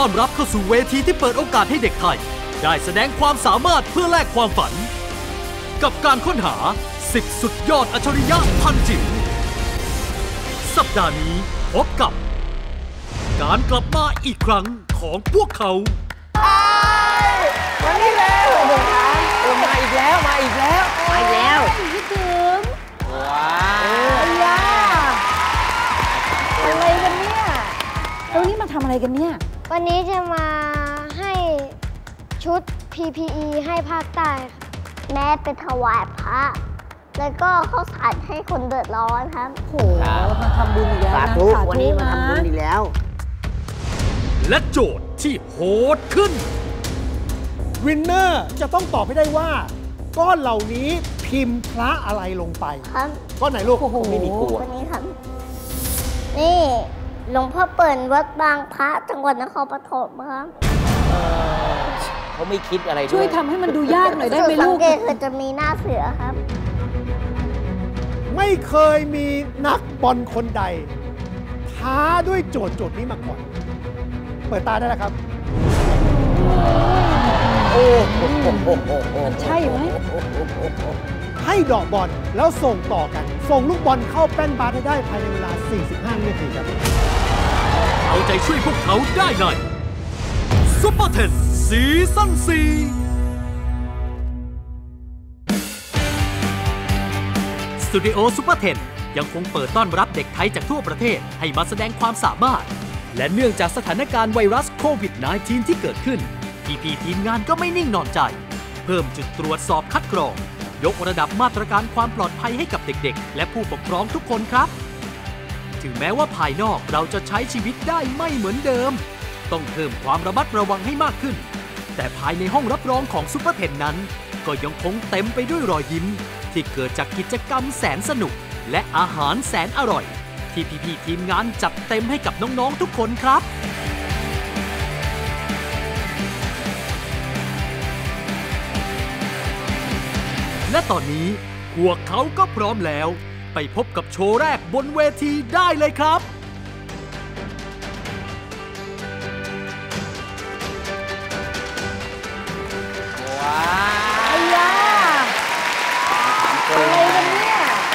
ต้อนรับเข้าสู่เวทีที่เปิดโอกาสให้เด็กไทยได้แสดงความสามารถเพื่อแลกความฝันกับการค้นหา10 สุดยอดอัจฉริยะพันจิ๋วสัปดาห์นี้พบกับการกลับมาอีกครั้งของพวกเขาวันนี้แล้วมาอีกแล้วคิดถึงว้าวอะไรกันเนี่ยแล้วนี่มาทำอะไรกันเนี่ยวันนี้จะมาให้ชุด PPE ให้ภาคใต้ค่ะแม่ไปถวายพระแล้วก็ข้าวสารให้คนเดือดร้อนครับโหมาทำบุญอีกแล้วนะวันนี้มาทำบุญอีกแล้วและโจทย์ที่โหดขึ้นวินเนอร์จะต้องตอบให้ได้ว่าก้อนเหล่านี้พิมพ์พระอะไรลงไปครับก้อนไหนลูกไม่มีกลัววันนี้ครับนี่หลวงพ่อเปิ่นวัดบางพระจังหวัดนครปฐมครับเขาไม่คิดอะไรด้วยช่วยทำให้มันดูยากหน่อยได้ไหมลูกสังเกตคือจะมีหน้าเสือครับไม่เคยมีนักบอลคนใดท้าด้วยโจทย์นี้มาก่อนเปิดตาได้แล้วครับโอ้โหมันใช่ไหมให้ดอกบอลแล้วส่งต่อกันส่งลูกบอลเข้าแป้นบาสให้ได้ภายในเวลา45 วินาทีครับเอาใจช่วยพวกเขาได้ในซุปเปอร์10ซีซั่น4สตูดิโอซุปเปอร์10ยังคงเปิดต้อนรับเด็กไทยจากทั่วประเทศให้มาแสดงความสามารถและเนื่องจากสถานการณ์ไวรัสโควิด -19 ที่เกิดขึ้นพี่ทีมงานก็ไม่นิ่งนอนใจเพิ่มจุดตรวจสอบคัดกรองยกระดับมาตรการความปลอดภัยให้กับเด็กๆและผู้ปกครองทุกคนครับถึงแม้ว่าภายนอกเราจะใช้ชีวิตได้ไม่เหมือนเดิมต้องเพิ่มความระมัดระวังให้มากขึ้นแต่ภายในห้องรับรองของซุปเปอร์10นั้นก็ยังคงเต็มไปด้วยรอยยิ้มที่เกิดจากกิจกรรมแสนสนุกและอาหารแสนอร่อยที่พี่ทีมงานจัดเต็มให้กับน้องๆทุกคนครับและตอนนี้พวกเขาก็พร้อมแล้วไปพบกับโชว์แรกบนเวทีได้เลยครับว้าวอะไรกันเนี่ย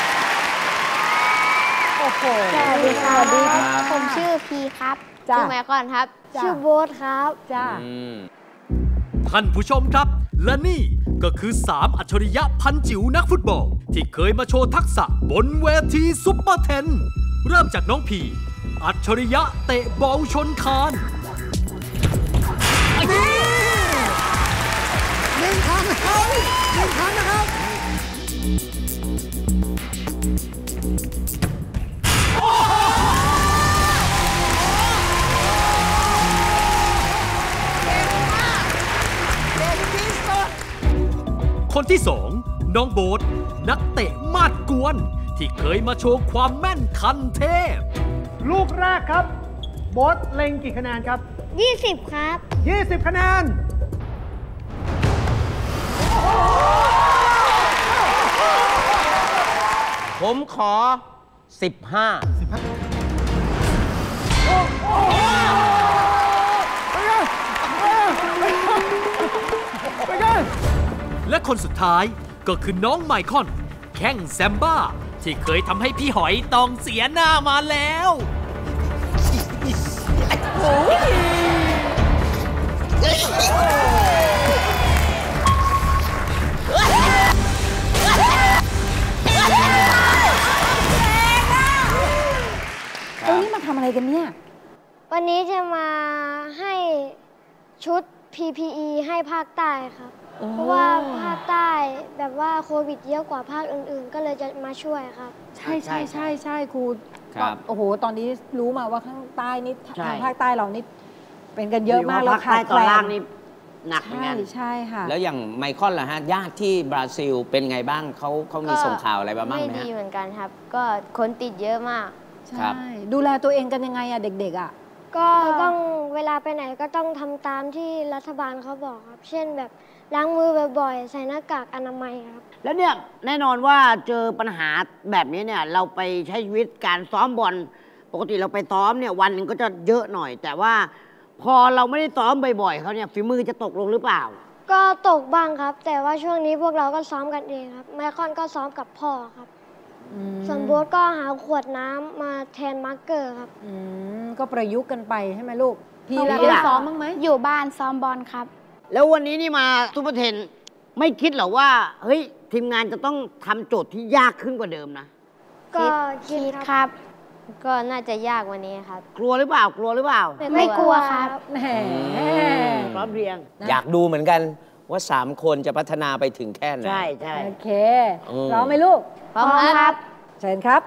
โอ้โหสวัสดีครับผมชื่อพีครับชื่อแม่ก่อนครับชื่อโบ๊ทครับจ้าท่านผู้ชมครับและนี่ก็คือ3อัจฉริยะพันจิ๋วนักฟุตบอลที่เคยมาโชว์ทักษะบนเวทีซุปเปอร์10เริ่มจากน้องพีอัจฉริยะเตะบอลชนคานหนึ่งครั้งนะครับคนที่2น้องโบ๊ทนักเตะมาดกวนที่เคยมาโชว์ความแม่นคันเทพลูกแรกครับโบ๊ทเล็งกี่คะแนนครับ 20ครับ 20คะแนนผมขอ15 และคนสุดท้ายก็คือน้องไมคอนแข้งแซมบ้าที่เคยทำให้พี่หอยต้องเสียหน้ามาแล้วแล้วนี่มาทำอะไรกันเนี่ยวันนี้จะมาให้ชุด PPE ให้ภาคใต้ครับเพราะว่าภาคใต้แบบว่าโควิดเยอะกว่าภาคอื่นๆก็เลยจะมาช่วยครับใช่ครูโอ้โหตอนนี้รู้มาว่าข้างใต้นี่ทางภาคใต้เรานี่เป็นกันเยอะมากแล้วขาดแคลนตอนล่างนี่หนักเหมือนกันใช่ค่ะแล้วอย่างไมคอนล่ะฮะญาติที่บราซิลเป็นไงบ้างเขามีส่งข่าวอะไรบ้างไหมฮะไม่ดีเหมือนกันครับก็คนติดเยอะมากใช่ดูแลตัวเองกันยังไงอะเด็กๆอะก็ต้องเวลาไปไหนก็ต้องทำตามที่รัฐบาลเขาบอกครับเช่นแบบล้างมือบ่อยๆใส่หน้ากากอนามัยครับแล้วเนี่ยแน่นอนว่าเจอปัญหาแบบนี้เนี่ยเราไปใช้ชีวิตการซ้อมบอลปกติเราไปซ้อมเนี่ยวันหนึ่งก็จะเยอะหน่อยแต่ว่าพอเราไม่ได้ซ้อมบ่อยๆเขาเนี่ยฝีมือจะตกลงหรือเปล่าก็ตกบ้างครับ แต่ว่าช่วงนี้พวกเราก็ซ้อมกันเองครับไมคอนก็ซ้อมกับพ่อครับส่วนโบ๊ทก็หาขวดน้ำมาแทนมาร์กเกอร์ครับก็ประยุกต์กันไปใช่ไหมลูก พี่ต้องแล้วมีได้ล่ะซ้อมบ้างไหมอยู่บ้านซ้อมบอลครับแล้ววันนี้นี่มาซุปเปอร์เทนไม่คิดเหรอว่าเฮ้ยทีมงานจะต้องทำโจทย์ที่ยากขึ้นกว่าเดิมนะก็คิดคิดคครับ รับก็น่าจะยากกว่านี้ครับกลัวหรือเปล่ากลัวหรือเปล่าไม่กลัวครับแหมพร้อมเพรียงอยากดูเหมือนกันว่า 3 คนจะพัฒนาไปถึงแค่ไหนใช่ใช่โอเคพร้อมไหมลูกพร้อมครับเชิญครับ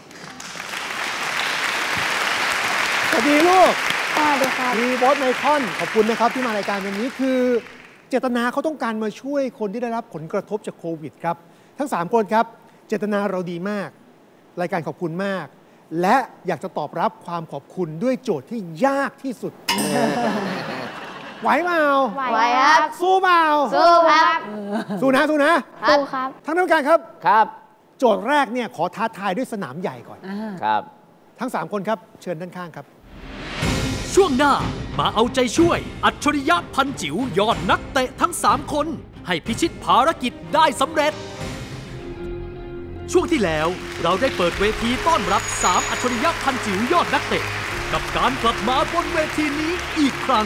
สวัสดีลูกสวัสดีครับมีบอสไมคอนขอบคุณนะครับที่มารายการวันนี้คือเจตนาเขาต้องการมาช่วยคนที่ได้รับผลกระทบจากโควิดครับทั้ง 3 คนครับเจตนาเราดีมาก รายการขอบคุณมาก และอยากจะตอบรับความขอบคุณด้วยโจทย์ที่ยากที่สุด ไหวเปล่าไหวครับสู้เปล่าสู้ครับสู้นะสู้นะปูครับทั้งน้ำการครับครับโจทย์แรกเนี่ยขอท้าทายด้วยสนามใหญ่ก่อนครับทั้ง 3 คนครับเชิญด้านข้างครับช่วงหน้ามาเอาใจช่วย อัจฉริยะพันจิ๋วยอดนักเตะทั้ง 3 คน ให้พิชิตภารกิจได้สำเร็จ ช่วงที่แล้วเราได้เปิดเวทีต้อนรับ 3 อัจฉริยะพันจิ๋วยอดนักเตะ กับการกลับมาบนเวทีนี้อีกครั้ง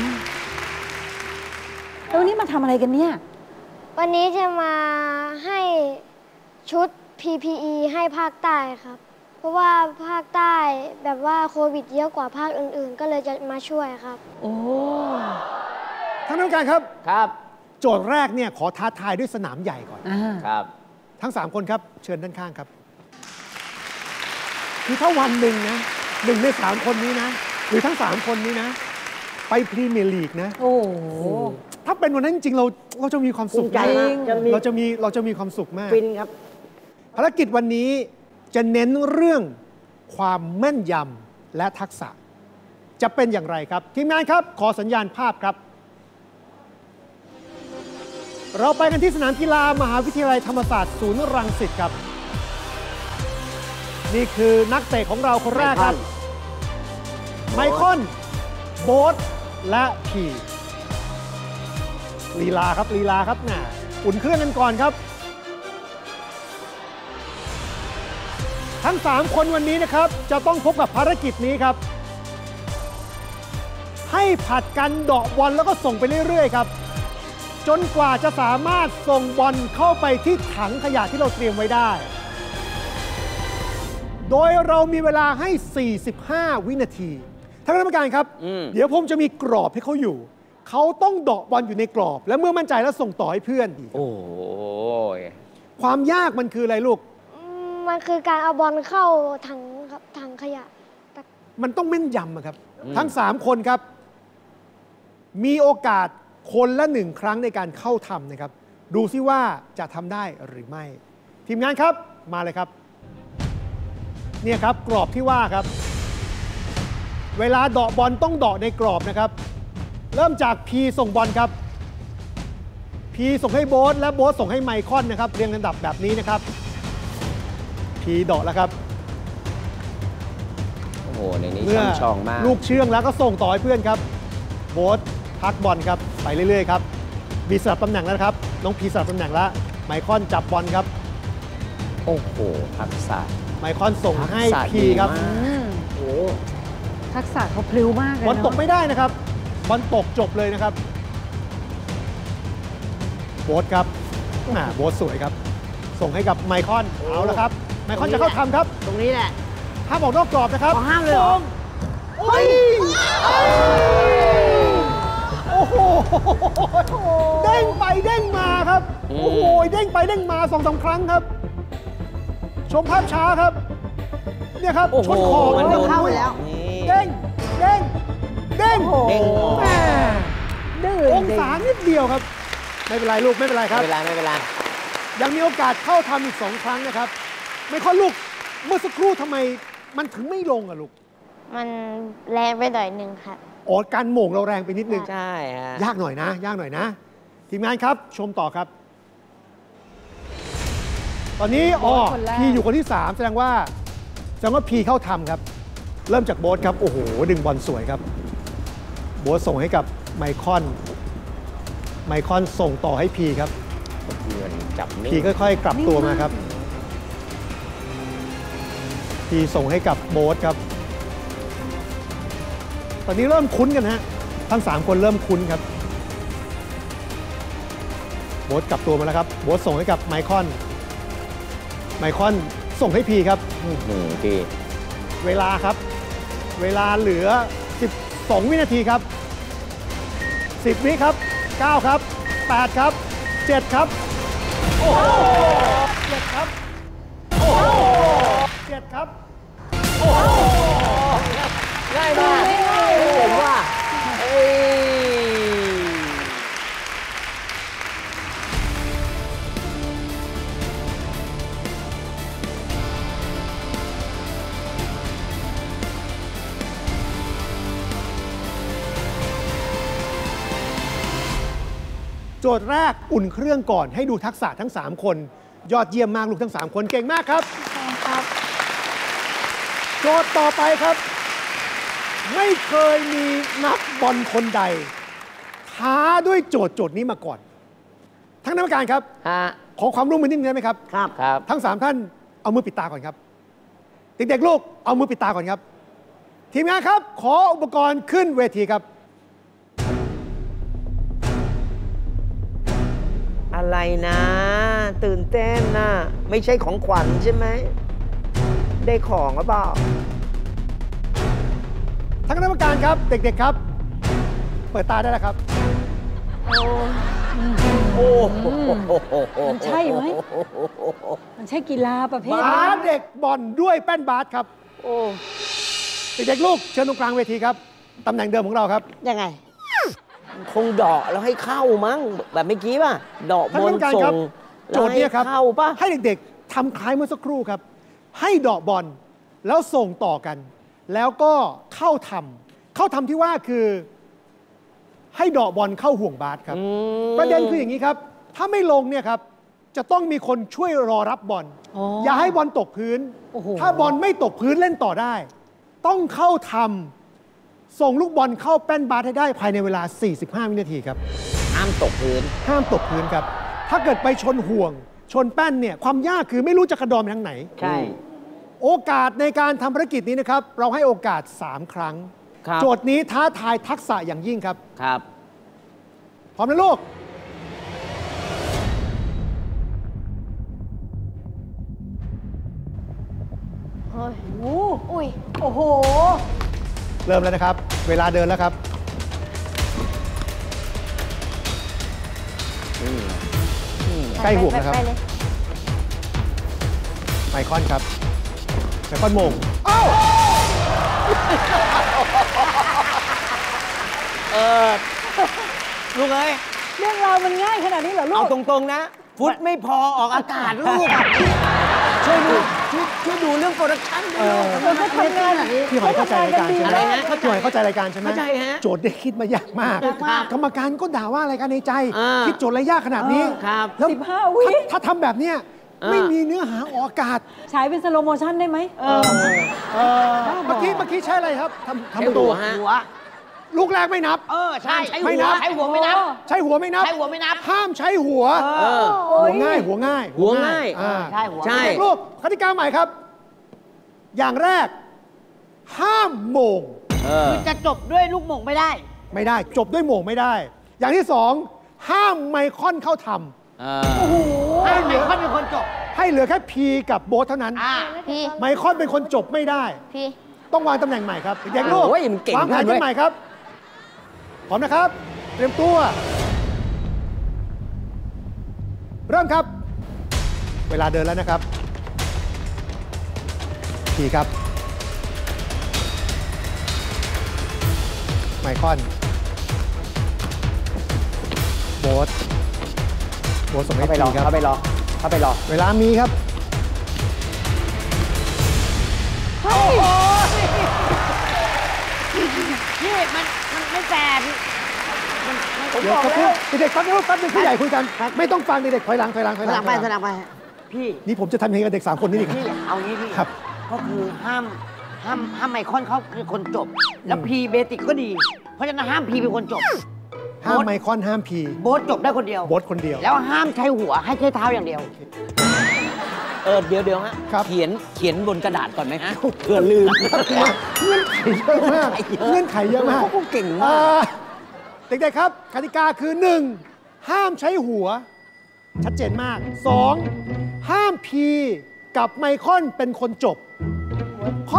แล้ววันนี้มาทำอะไรกันเนี่ยวันนี้จะมาให้ชุด PPE ให้ภาคใต้ครับ เพราะว่าภาคใต้แบบว่าโควิดเยอะกว่าภาคอื่นๆ ก็เลยจะมาช่วยครับโอ้ทั้งน้ำการครับครับโจทย์แรกเนี่ยขอท้าทายด้วยสนามใหญ่ก่อนครับทั้ง 3 คนครับเชิญด้านข้างครับ คือถ้าวันหนึ่งนะ1 ใน 3 คนนี้นะ หรือทั้ง 3 คนนี้นะ ไปพรีเมียร์ลีกนะโอ้โหถ้าเป็นวันนั้นจริงๆเราจะมีความภูสุขมิใจมากมากจะมีเราจะมีความสุขมากฟินครับภารกิจวันนี้จะเน้นเรื่องความแม่นยำและทักษะ จะเป็นอย่างไรครับ ทีมงานครับขอสัญญาณภาพครับ เราไปกันที่สนามกีฬามหาวิทยาลัยธรรมศาสตร์ศูนย์รังสิตครับ นี่คือนักเตะของเราคนแรกครับ ไมคอน โบ๊ทและพีลีลาครับลีลาครับน่ะอุ่นเครื่องกันก่อนครับ ทั้ง 3 คนวันนี้นะครับ จะต้องพบกับภารกิจนี้ครับ ให้ผัดกันเดาะบอลแล้วก็ส่งไปเรื่อยๆครับ จนกว่าจะสามารถส่งบอลเข้าไปที่ถังขยะที่เราเตรียมไว้ได้ โดยเรามีเวลาให้ 45 วินาทีท่านคณะกรรมการครับ เดี๋ยวผมจะมีกรอบให้เขาอยู่ เขาต้องเดาะบอลอยู่ในกรอบ และเมื่อมั่นใจแล้วส่งต่อให้เพื่อนโอ้ยความยากมันคืออะไรลูกมันคือการเอาบอลเข้าถังครับถังขยะมันต้องแม่นยำอะครับ ทั้ง 3 คนครับ มีโอกาสคนละ 1 ครั้งในการเข้าทำนะครับ ดูซิว่าจะทำได้หรือไม่ ทีมงานครับมาเลยครับ เนี่ยครับกรอบที่ว่าครับ เวลาเดาะบอลต้องเดาะในกรอบนะครับ เริ่มจากพีส่งบอลครับ พีส่งให้โบ๊ทและโบ๊ทส่งให้ไมคอนนะครับ เรียงลำดับแบบนี้นะครับ พีเดาะแล้วครับโอ้โห ในนี้เมื่อช่ำชองมากลูกเชื่องแล้วก็ส่งต่อให้เพื่อนครับ โบ๊ทพักบอลครับไปเรื่อยๆครับมีสลับตำแหน่งแล้วนะครับน้องพีสลับตำแหน่งแล้วไมคอนจับบอลครับโอ้โห ทักษะไมคอนส่งให้ทักษะพีดีครับมากโอ้ทักษะเขาพลิ้วมากเลยบอลเนาะตกไม่ได้นะครับบอลตกจบเลยนะครับโบ๊ทครับโบ๊ทสวยครับ ส่งให้กับไมคอนเอาละครับไมคอนจะเข้าทำครับตรงนี้แหละห้ามออกนอกกรอบนะครับอ๋อห้ามเลยเหรอส่งโอ้ยโอ้โหเด้งไปเด้งมาครับโอ้โหเด้งไปเด้งมา2-3 ครั้งครับ ชมภาพช้าครับเนี่ยครับโอ้โหชนขอบมันแล้วเข้าแล้วนี่เด้งเด้งเด้งเด้งออกแม่ดื้อองศานิดเดียวครับ ไม่เป็นไรลูกไม่เป็นไรคไม่รับเป็นไรไม่เป็นไรยังมีโอกาสเข้าทำอีก2 ครั้งนะครับ ไม่ค่อยลูกเมื่อสักครู่ทำไมมันถึงไม่ลงอะลูกมันแรงไปหน่อยหนึ่งครับอ๋อการโหม่งเราแรงไปนิดนึงใช่ฮะยากหน่อยนะยากหน่อยนะ ทีมงานครับชมต่อครับ ตอนนี้พีอยู่คนที่ 3 แสดงว่าพีเข้าทำครับ เริ่มจากโบ๊ทครับโอ้โหดึงบอลสวยครับบ๊ทส่งให้กับไมคอนส่งต่อให้พีครับเงินจับนิ่งพีค่อยๆ กลับตัวมาครับพีส่งให้กับโบ๊ทครับ ตอนนี้เริ่มคุ้นกันฮะทั้ง3คนเริ่มคุ้นครับโบ๊ทกลับตัวมาแล้วครับโบ๊ทส่งให้กับไมคอนส่งให้พีครับพี่เวลาครับ เวลาเหลือ 12 วินาทีครับ 10 วิครับ 9 ครับ 8 ครับ 7 ครับ โอ้โห7ครับ โอ้โห7ครับ โอ้โหง่ายมากผมว่าโจทย์แรกอุ่นเครื่องก่อนให้ดูทักษะทั้ง 3 คน ยอดเยี่ยมมากลูกทั้ง 3 คนเก่งมากครับ โจทย์ต่อไปครับ ไม่เคยมีนักบอลคนใดท้าด้วยโจทย์นี้มาก่อน ทั้งกรรมการครับ ขอความร่วมมือนิดนึงได้ไหมครับครับทั้ง 3 ท่านเอามือปิดตาก่อนครับ เด็กๆลูกเอามือปิดตาก่อนครับ ทีมงานครับ ขออุปกรณ์ขึ้นเวทีครับอะไรนะ ตื่นเต้นนะไม่ใช่ของขวัญใช่ไหม ได้ของหรือเปล่าทั้งคณะกรรมการครับ เด็กๆครับ เปิดตาได้แล้วครับโอ้โหมันใช่ไหมมันใช่กีฬาประเภทบาสเด็กบอลด้วยแป้นบาสครับโอ้เด็กๆลูกเชิญตรงกลางเวทีครับตำแหน่งเดิมของเราครับยังไง คงเดาะแล้วให้เข้ามั้งแบบเมื่อกี้ป่ะเดาะท่านบกรนรมการส่ครับงโจทย์เนี่ยครับเข้าป่ะให้เด็กๆทำคล้ายเมื่อสักครู่ครับ ให้เดาะบอลแล้วส่งต่อกัน แล้วก็เข้าทำที่ว่าคือ ให้เดาะบอลเข้าห่วงบาสครับประเด็นคืออย่างนี้ครับ ถ้าไม่ลงเนี่ยครับจะต้องมีคนช่วยรอรับบอลอย่าให้บอลตกพื้น ถ้าบอลไม่ตกพื้นเล่นต่อได้ ต้องเข้าทำส่งลูกบอลเข้าแป้นบาสให้ได้ภายในเวลา 45 วินาทีครับห้ามตกพื้นห้ามตกพื้นครับ ถ้าเกิดไปชนห่วง ชนแป้นเนี่ยความยากคือไม่รู้จะกระดอนไปทางไหนใช่โอกาสในการทำภารกิจนี้นะครับ เราให้โอกาส 3 ครั้งครับโจทย์นี้ท้าทายทักษะอย่างยิ่งครับครับพร้อมนะลูกอุ้ย โอ้โหเริ่มแล้วนะครับ เวลาเดินแล้วครับ ใกล้ห่วงนะครับไปเลยไมคอนครับ ไมคอนโมงลูกเอ้ยเรื่องราวมันง่ายขนาดนี้เหรอลูเอากตรงๆนะ ฟุตไม่พอออกอากาศลูก ช่วยดูเรื่องโปรดักชั่นด้วยลูกเราจะทำงานพี่หอยเข้าใจรายการใช่ไหมอะไรนะพี่หอยเข้าใจรายการใช่ไหมเข้าใจฮะโจทย์ได้คิดมายากมากครับกรรมการก็ด่าว่าอะไรกันในใจอ่าคิดโจทย์อะไรยากขนาดนี้ครับแล้ว 15 วิถ้าทำแบบเนี้ยไม่มีเนื้อหาออกอากาศฉายเป็นสโลโมชั่นได้ไหมเมื่อกี้ใช่อะไรครับทำประตูหัวฮะลูกแรกไม่นับใช่ ใช้ไม่หัวนับใช้หัวไม่นับใช้หัวไม่นับใช้หัวไม่นับห้ามใช้หัวโอ้หัวย ง่ายหัวง่ายหัวง่ายอ่าใช่หัวใช่เด็กลูกกติกาใหม่ครับ อย่างแรก ห้ามโหม่งคือจะจบด้วยลูกหม่งไม่ได้ไม่ได้จบด้วยโหม่งไม่ได้ อย่างที่สองห้ามไมคอนเข้าทให้ไมคอนเป็นคนจบำให้เหลือแค่พีกับโบ๊ทเท่านั้นพี่ไมคอนเป็นคนจบไม่ได้พี่ต้องวางตำแหน่งใหม่ครับเด็กลูกโอ้ยมันเก่งวางแผนมากกันเว้ยใหม่ครับพร้อมนะครับ เตรียมตัว เริ่มครับ เวลาเดินแล้วนะครับพีครับไมคอนโบ๊ทส่งให้เข้าไปพีรอครับเข้าไปรอเข้าไปรอเวลามีครับพี่มันไม่แฟร์พี่ผมเดี๋ยวบอกครับแล้วเด็กๆแป๊บนึงผู้ใหญ่คุยกัน ไม่ต้องฟังเด็กๆถอยหลังสนามไปสนามไปพี่นี่ผมจะทำยังไงกับเด็ก3คนนี้ดีครับพี่เอางี้พี่ครับก็คือห้ามไมคอนเขาคือคนจบ แล้วพีเบติกก็ดีเพราะฉะนั้นห้ามพีเป็นคนจบห้ามไมคอนห้ามพีโบ๊ทจบได้คนเดียวโบ๊ทคนเดียวแล้วห้ามใช้หัวให้ใช้เท้าอย่างเดียวเดี๋ยวฮะครับเขียนบนกระดาษก่อนไหมฮะเพื่อลืมเงื่อนไขเยอะมากเงื่อนไขเยอะมากเขาเก่งมากเด็กๆครับกติกาคือ 1. ห้ามใช้หัว ชัดเจนมาก 2. ห้ามพีกับไมคอนเป็นคนจบ ข้อ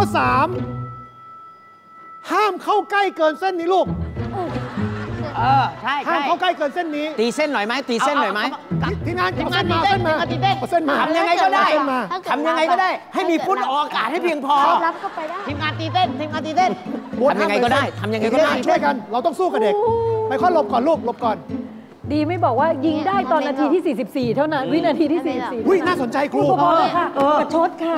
3. ห้ามเข้าใกล้เกินเส้นนี้ลูกใช่ห้ามเข้าใกล้เกินเส้นนี้ตีเส้นหน่อยไหมตีเส้นหน่อยไหมทีมงานทีมเอางานเส้นมาตีเส้นเอาเส้นมาตีเส้นเอาเส้นมาทำยังไงก็ได้เอาเส้นมาทำยังไงก็ได้ ให้มีฟุตออกอากาศให้เพียงพอรับเข้าไปได้ทีมงานตีเต้นทีมงานตีเต้นโบ๊ททำยังไงก็ได้ทำยังไงก็ได้ช่วยกัน เราต้องสู้กับเด็ก ไมคอนหลบก่อนลูกหลบก่อนดีไม่บอกว่ายิงได้ตอนนาทีที่ 44 เท่านั้น วินาทีที่ 44 อุ้ยน่าสนใจครูพอค่ะประชดค่ะ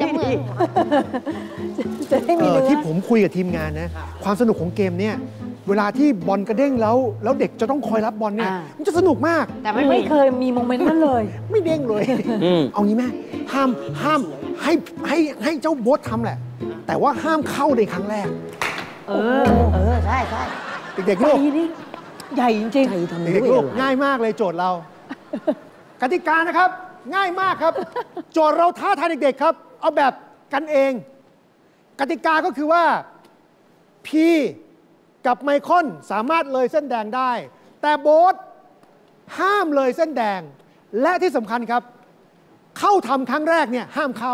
จะได้มีเนื้อที่ผมคุยกับทีมงานนะ ความสนุกของเกมเนี่ยเวลาที่บอลกระเด้งแล้วเด็กจะต้องคอยรับบอลเนี่ยมันจะสนุกมากแต่ไม่ไม่เคยมีโมเมนต์นั้นเลยไม่เด้งเลย เอางี้แม่ห้ามให้เจ้าโบ๊ททำแหละ แต่ว่าห้ามเข้าในครั้งแรกใช่ใช่เด็กๆลูกปีนี้ใหญ่จริงเด็กๆลูกง่ายมากเลยโจทย์เรา กติกานะครับ ง่ายมากครับ โจทย์เราท้าทายเด็กๆครับ เอาแบบกันเอง กติกาก็คือว่าพีกับไมคอนสามารถเลยเส้นแดงได้ แต่โบ๊ทห้ามเลยเส้นแดง และที่สำคัญครับ เข้าทำครั้งแรกเนี่ยห้ามเข้า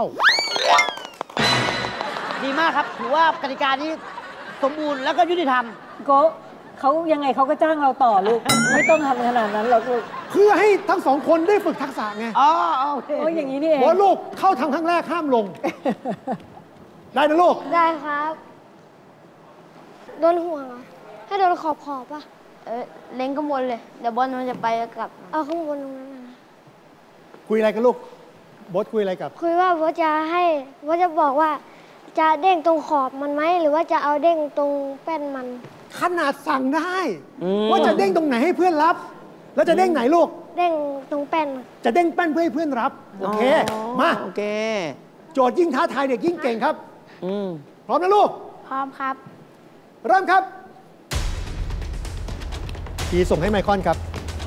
ดีมากครับ ถือว่ากติกานี้สมบูรณ์แล้วก็ยุติธรรมๆก็เขายังไงเขาก็จ้างเราต่อลูก ไม่ต้องทำขนาดนั้นหรอกลูกเพื่อให้ทั้งสองคนได้ฝึกทักษะไงอ๋อโอเคโอ้ยอย่างนี้นี่เองโบ๊ทลูกเข้าทำครั้งแรกห้ามลง ได้นะลูกได้ครับ โดนห่วงเหรอให้โดนขอบป่ะเล็งข้างบนเลย เดี๋ยวบอลมันจะไปแล้วกลับเอาข้างบนตรงนั้นนะคุยอะไรกันลูกโบ๊ทคุยอะไรกับคุยว่าว่าจะบอกว่า จะเด้งตรงขอบมันไหมหรือว่าจะเอาเด้งตรงแป้นมันขนาดสั่งได้ ว่าจะเด้งตรงไหนให้เพื่อนรับ แล้วจะเด้งไหนลูกเด้งตรงแป้นจะเด้งแป้นเพื่อให้เพื่อนรับ โอเค มาโอเคโจทย์ยิ่งท้าทายเด็กยิ่งเก่งครับ พร้อมนะลูกพร้อมครับเริ่มครับพีส่งให้ไมคอนครับ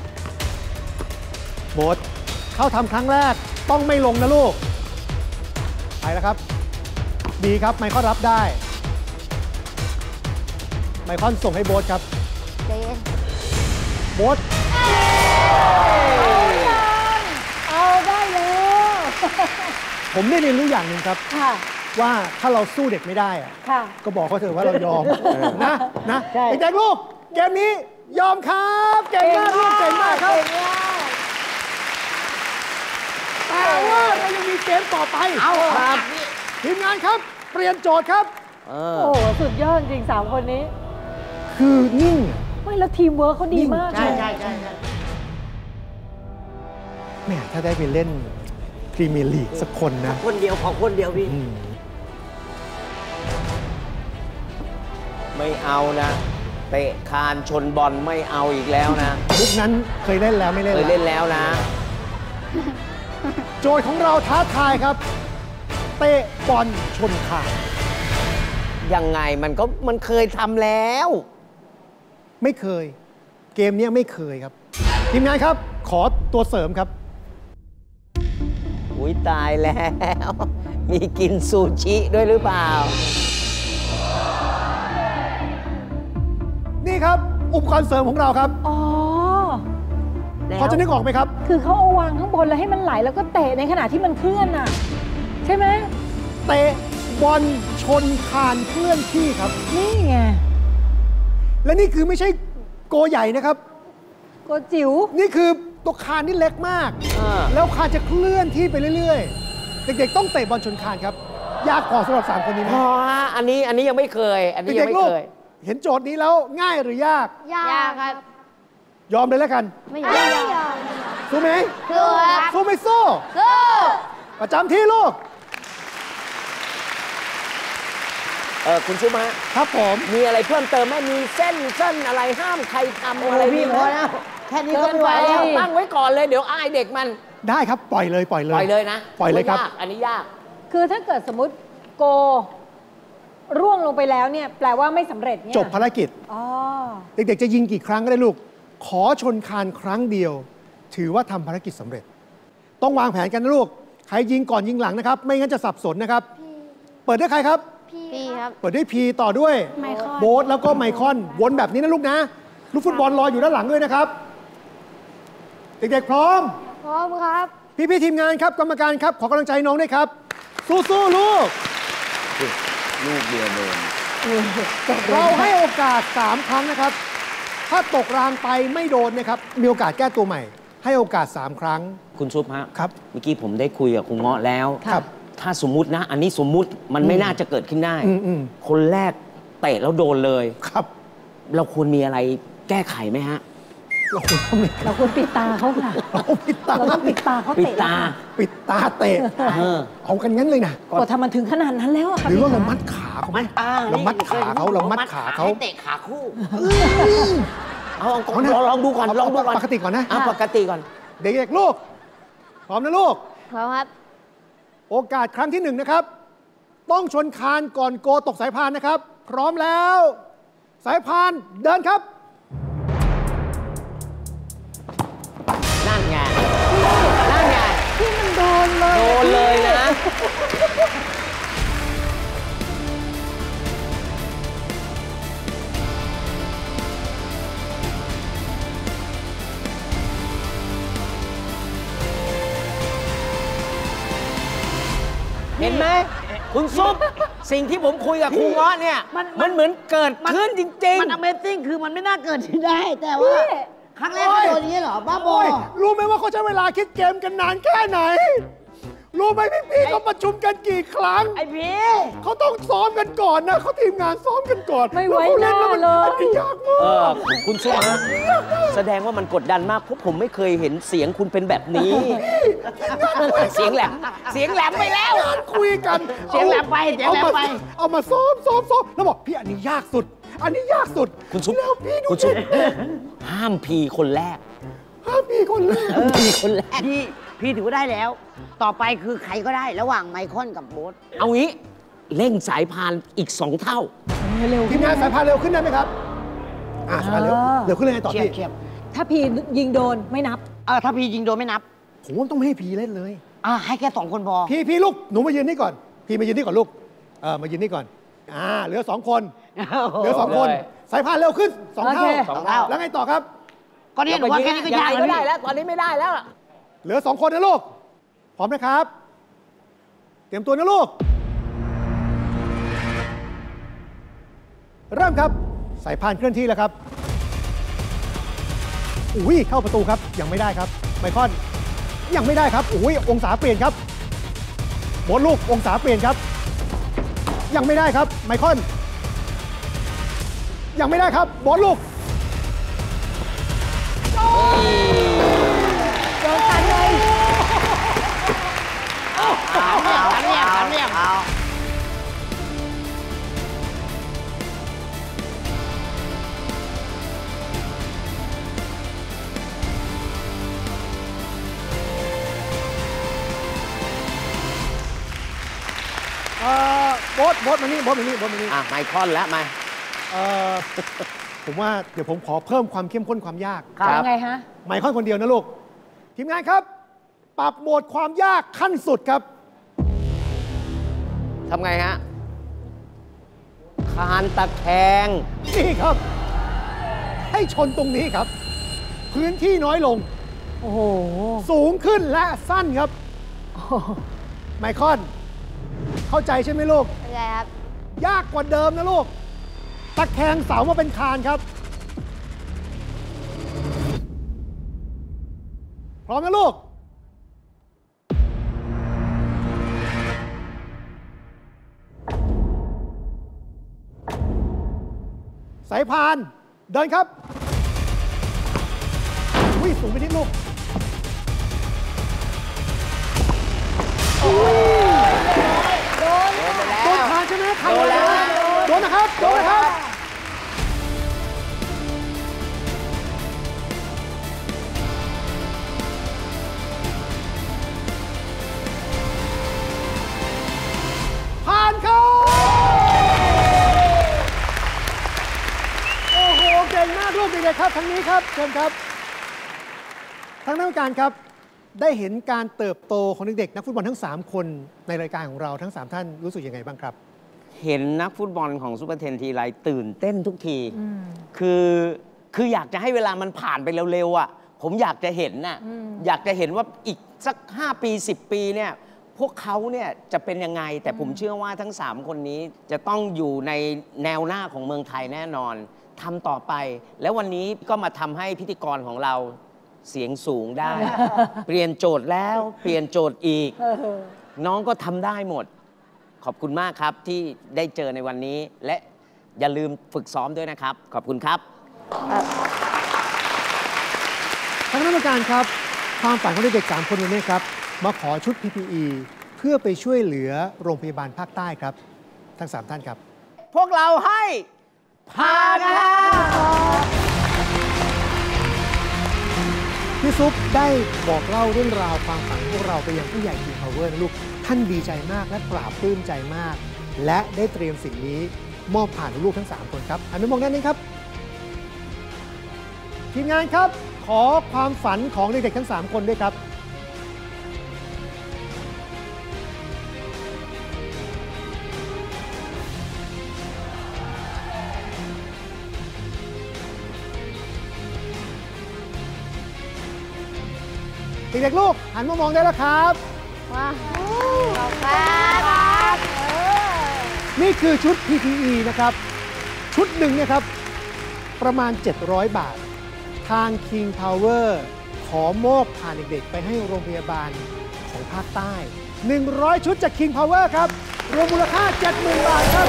โบ๊ทเข้าทำครั้งแรกต้องไม่ลงนะลูก ไปแล้วครับ ดีครับไมคอนรับได้ ไมคอนส่งให้โบ๊ทครับใจเย็นโบ๊ทเอาได้แล้วผมได้เรียนรู้อย่างหนึ่งครับค่ะว่าถ้าเราสู้เด็กไม่ได้อะค่ะก็บอกเขาเถอะว่าเรายอม นะใช่เด็กๆลูก เกมนี้ยอมครับ เก่งมากลูกเก่งมากครับ แต่ว่าเรายังมีเกมต่อไปเอาครับทีมงานครับ เปลี่ยนโจทย์ครับโอ้โหสุดยอดจริง3 คนนี้คือนิ่งไม่แล้วทีมเวิร์คเขาดีมากใช่เลยใช่ใช่แหมถ้าได้ไปเล่นพรีเมียร์ลีกสักคนนะคนเดียวขอคนเดียวพี่ไม่เอานะ เตะคานชนบอลไม่เอาอีกแล้วนะยุคนั้นเคยเล่นแล้วไม่เล่นเคยเล่นแล้วนะโจทย์ของเราท้าทายครับ เตะบอลชนคานยังไงมันเคยทำแล้วไม่เคย เกมเนี้ยไม่เคยครับ ทีมงานครับ ขอตัวเสริมครับอุ้ยตายแล้ว มีกินซูชิด้วยหรือเปล่านี่ครับ อุปกรณ์เสริมของเราครับอ๋อพอจะนึกออกไหมครับคือเขาเอาวางข้างบนแล้วให้มันไหลแล้วก็เตะในขณะที่มันเคลื่อนน่ะ ใช่ไหมเตะบอลชนคานเคลื่อนที่ครับนี่ไงและนี่คือไม่ใช่โกใหญ่นะครับโกจิ๋วนี่คือตัวคานนี่เล็กมาก แล้วคานจะเคลื่อนที่ไปเรื่อยๆ เด็กๆต้องเตะบอลชนคานครับ ยากพอสำหรับ3คนนี้ไหมพอฮะอันนี้ยังไม่เคย อันนี้ยังเด็กไม่ๆลูกเคยเห็นโจทย์นี้แล้วง่ายหรือยากยากครับยอมเลยแล้วกันไม่ไม่ยอมยอมสู้ไหมสู้ครับสู้ไม่สู้สู้ประจำที่ลูกคุณชุมะครับผมมีอะไรเพิ่มเติมไหมมีเส้นอะไรห้ามใครทำอะไรพี่มีพไหมอแล้วแค่นี้ก็เกินไม่ไหไปวแล้แล้ว วตั้งไว้ก่อนเลยเดี๋ยวอายเด็กมันได้ครับปล่อยเลยปล่อยเลยปล่อยเลยนะปล่อยเลยครับยากอันนี้ยากคือถ้าเกิดสมมติโกร่วงลงไปแล้วเนี่ยแปลว่าไม่สำเร็จเนี่ยจบภารกิจอ๋อเด็กๆจะยิงกี่ครั้งก็ได้ลูก ขอชนคานครั้งเดียว ถือว่าทำภารกิจสำเร็จ ต้องวางแผนกันนะลูก ใครยิงก่อนยิงหลังนะครับ ไม่งั้นจะสับสนนะครับ เปิดด้วยใครครับพี่ครับเปิดด้วยพีต่อด้วยไมคอนโบ๊ทแล้วก็ไมคอนวนแบบนี้นะลูกนะ ลูกฟุตบอลรออยู่ด้านหลังด้วยนะครับ เด็กๆพร้อมพร้อมครับพี่ๆทีมงานครับกรรมการครับขอกำลังใจน้องด้วยครับ สู้ๆลูกลูกเดียวโดนเราให้โอกาส 3 ครั้งนะครับ ถ้าตกรางไปไม่โดนนะครับ มีโอกาสแก้ตัวใหม่ ให้โอกาส 3 ครั้งคุณซุปฮะครับเมื่อกี้ผมได้คุยกับคุณเงาะแล้วครับถ้าสมมุตินะ อันนี้สมมุติมันไม่น่าจะเกิดขึ้นได้อืมคนแรกเตะแล้วโดนเลยครับเราควรมีอะไรแก้ไขไหมฮะเราควรต้องมีเราควรปิดตาเขาค่ะเราปิดตาเราต้องปิดตาเขาปิดเตะตาปิดตาเตะ เอากันงั้นเลยนะกดทำมันถึงขนาดนั้นแล้วอะค่ะหรือว่าพี่เราคะมัดขาเขาไหมเรามัดขาเขาเรามัดขาเขาให้เตะขาคู่เอาลองดูก่อนลองดูก่อนปกติก่อนนะปกติก่อนเด็กๆลูก พร้อมนะลูกพร้อมครับโอกาสครั้งที่1นะครับ ต้องชนคานก่อนโกตกสายพานนะครับ พร้อมแล้ว สายพานเดินครับนั่นไง นั่นไงที่มันโดนเลยโดนเลยนะ เห็นไหม คุณซุป สิ่งที่ผมคุยกับครูเงาะเนี่ย มันเหมือนเกิดขึ้นจริงมัน Amazing คือมันไม่น่าเกิดขึ้นได้ แต่ว่า ครั้งแรกก็โดนอย่างนี้เหรอ บ้าบอโอ้ยรู้ไหมว่าเขาใช้เวลาคิดเกมกันนานแค่ไหน รู้ไหมพี่ๆเขาประชุมกันกี่ครั้งไอ้พี่เขาต้องซ้อมกันก่อนนะเขาทีมงานซ้อมกันก่อนไม่ไว้แล้วเขาหน้าเล่นแล้วมันเลยอันนี้ยากมาๆกคุณซุปฮะแสดงว่ามันกดดันมากเพราะผมไม่เคยเห็นเสียงคุณเป็นแบบนี้ เสียงแหลม เสียงแหลมไปแล้วคุยกันเสียงแหลมไปเสียงแหลมไปเอามาซ้อมแล้วบอกพี่อันนี้ยากสุด อันนี้ยากสุดคุณซุปแล้วพี่ดูคุณซุปดิห้ามพีคนแรกห้ามพี่คนแรกพีคนแรกพี่ถือว่าได้แล้ว ต่อไปคือใครก็ได้ระหว่างไมคอนกับโบ๊ทเอางี้เร่งสายพานอีก 2 เท่าทีมงานสายพานเร็วขึ้นได้ไหมครับสายพานเร็วขึ้นเลยไงต่อพี่เฉียบถ้าพี่ยิงโดนไม่นับถ้าพี่ยิงโดนไม่นับผมว่าต้องไม่ให้พี่เล่นเลยให้แค่2 คนพอพี่ลูกหนูมายืนนี่ก่อน พี่มายืนนี่ก่อนลูกมายืนนี่ก่อนเหลือ 2 คนเหลือ 2 คนเลยสายพานเร็วขึ้น 2 เท่าโอเค 2 เท่าแล้วไงต่อครับก็เนี่ยหนูว่าแค่นี้ก็ยากงไงแล้วไม่ได้พี่แล้ว ตอนนี้ไม่ได้แล้วเหลือ 2 คนนะลูก พร้อมนะครับ เตรียมตัวนะลูก เริ่มครับ สายพานเคลื่อนที่แล้วครับ อุ้ยเข้าประตูครับ ยังไม่ได้ครับ ไมคอน ยังไม่ได้ครับ อุ้ยองศาเปลี่ยนครับโบนลูกองศาเปลี่ยนครับ ยังไม่ได้ครับ ไมคอน ยังไม่ได้ครับโบนลูกโดนตันเลยสามเหลี่ยมโบ๊ทมานี่ไมคอนแล้วมาผมว่าเดี๋ยวผมขอเพิ่มความเข้มข้นความยากยังไงฮะไมคอนคนเดียวนะลูก ทีมงานครับ ปรับโหมดความยากขั้นสุดครับทำไงฮะ คานตะแคงนี่ครับ ให้ชนตรงนี้ครับ พื้นที่น้อยลงโอ้โหสูงขึ้นและสั้นครับ ไมคอน เข้าใจใช่ไหมลูกเป็นไงครับยากกว่าเดิมนะลูก ตะแคงเสามาเป็นคานครับ พร้อมนะลูก สายพาน เดินครับวิ่งสูงไปนิดลูกโดนผ่านใช่ไหมผ่านแล้วโดนนะครับ โดนนะครับ ผ่านครับเด็กๆครับทางนี้ครับเชิญครับทางนักวิการครับได้เห็นการเติบโตของเด็กๆนักฟุตบอลทั้ง3คนในรายการของเราทั้ง3ท่านรู้สึกยังไงบ้างครับเห็นนักฟุตบอลของซุปเปอร์เทนทีไรตื่นเต้นทุกทีคืออยากจะให้เวลามันผ่านไปเร็วๆอ่ะผมอยากจะเห็นน่ะอยากจะเห็นว่าอีกสัก5 ปี 10 ปีเนี่ยพวกเขาเนี่ยจะเป็นยังไงแต่ผมเชื่อว่าทั้ง3คนนี้จะต้องอยู่ในแนวหน้าของเมืองไทยแน่นอนทำต่อไปแล้ววันนี้ก็มาทำให้พิธีกรของเราเสียงสูงได้ เปลี่ยนโจทย์แล้วเปลี่ยนโจทย์อีกน้องก็ทำได้หมดขอบคุณมากครับที่ได้เจอในวันนี้และอย่าลืมฝึกซ้อมด้วยนะครับขอบคุณครับทางนักวิการครับความฝันของเด็กๆ3คนวันนี้ครับมาขอชุด PPE เพื่อไปช่วยเหลือโรงพยาบาลภาคใต้ครับทั้ง3ท่านครับพวกเราให้ผ่านนะครับพี่ซุปได้บอกเล่าเรื่องราวความฝันของพวกเราไปยังผู้ใหญ่ King Power นะลูกท่านดีใจมากและปราบปลื้มใจมากและได้เตรียมสิ่งนี้มอบผ่านลูกทั้ง3คนครับหันไปมองด้านนี้ครับทีมงานครับขอความฝันของเด็กๆทั้ง3คนด้วยครับเด็กๆลูกหันมามองได้แล้วครับว้าวขอบคุณครับนี่คือชุด PPE นะครับชุดหนึ่งเนี่ยครับประมาณ700 บาททาง King Power ขอมอบผ่านเด็กๆไปให้โรงพยาบาลของภาคใต้100 ชุดจาก King Power ครับรวมมูลค่า 70,000 บาทครับ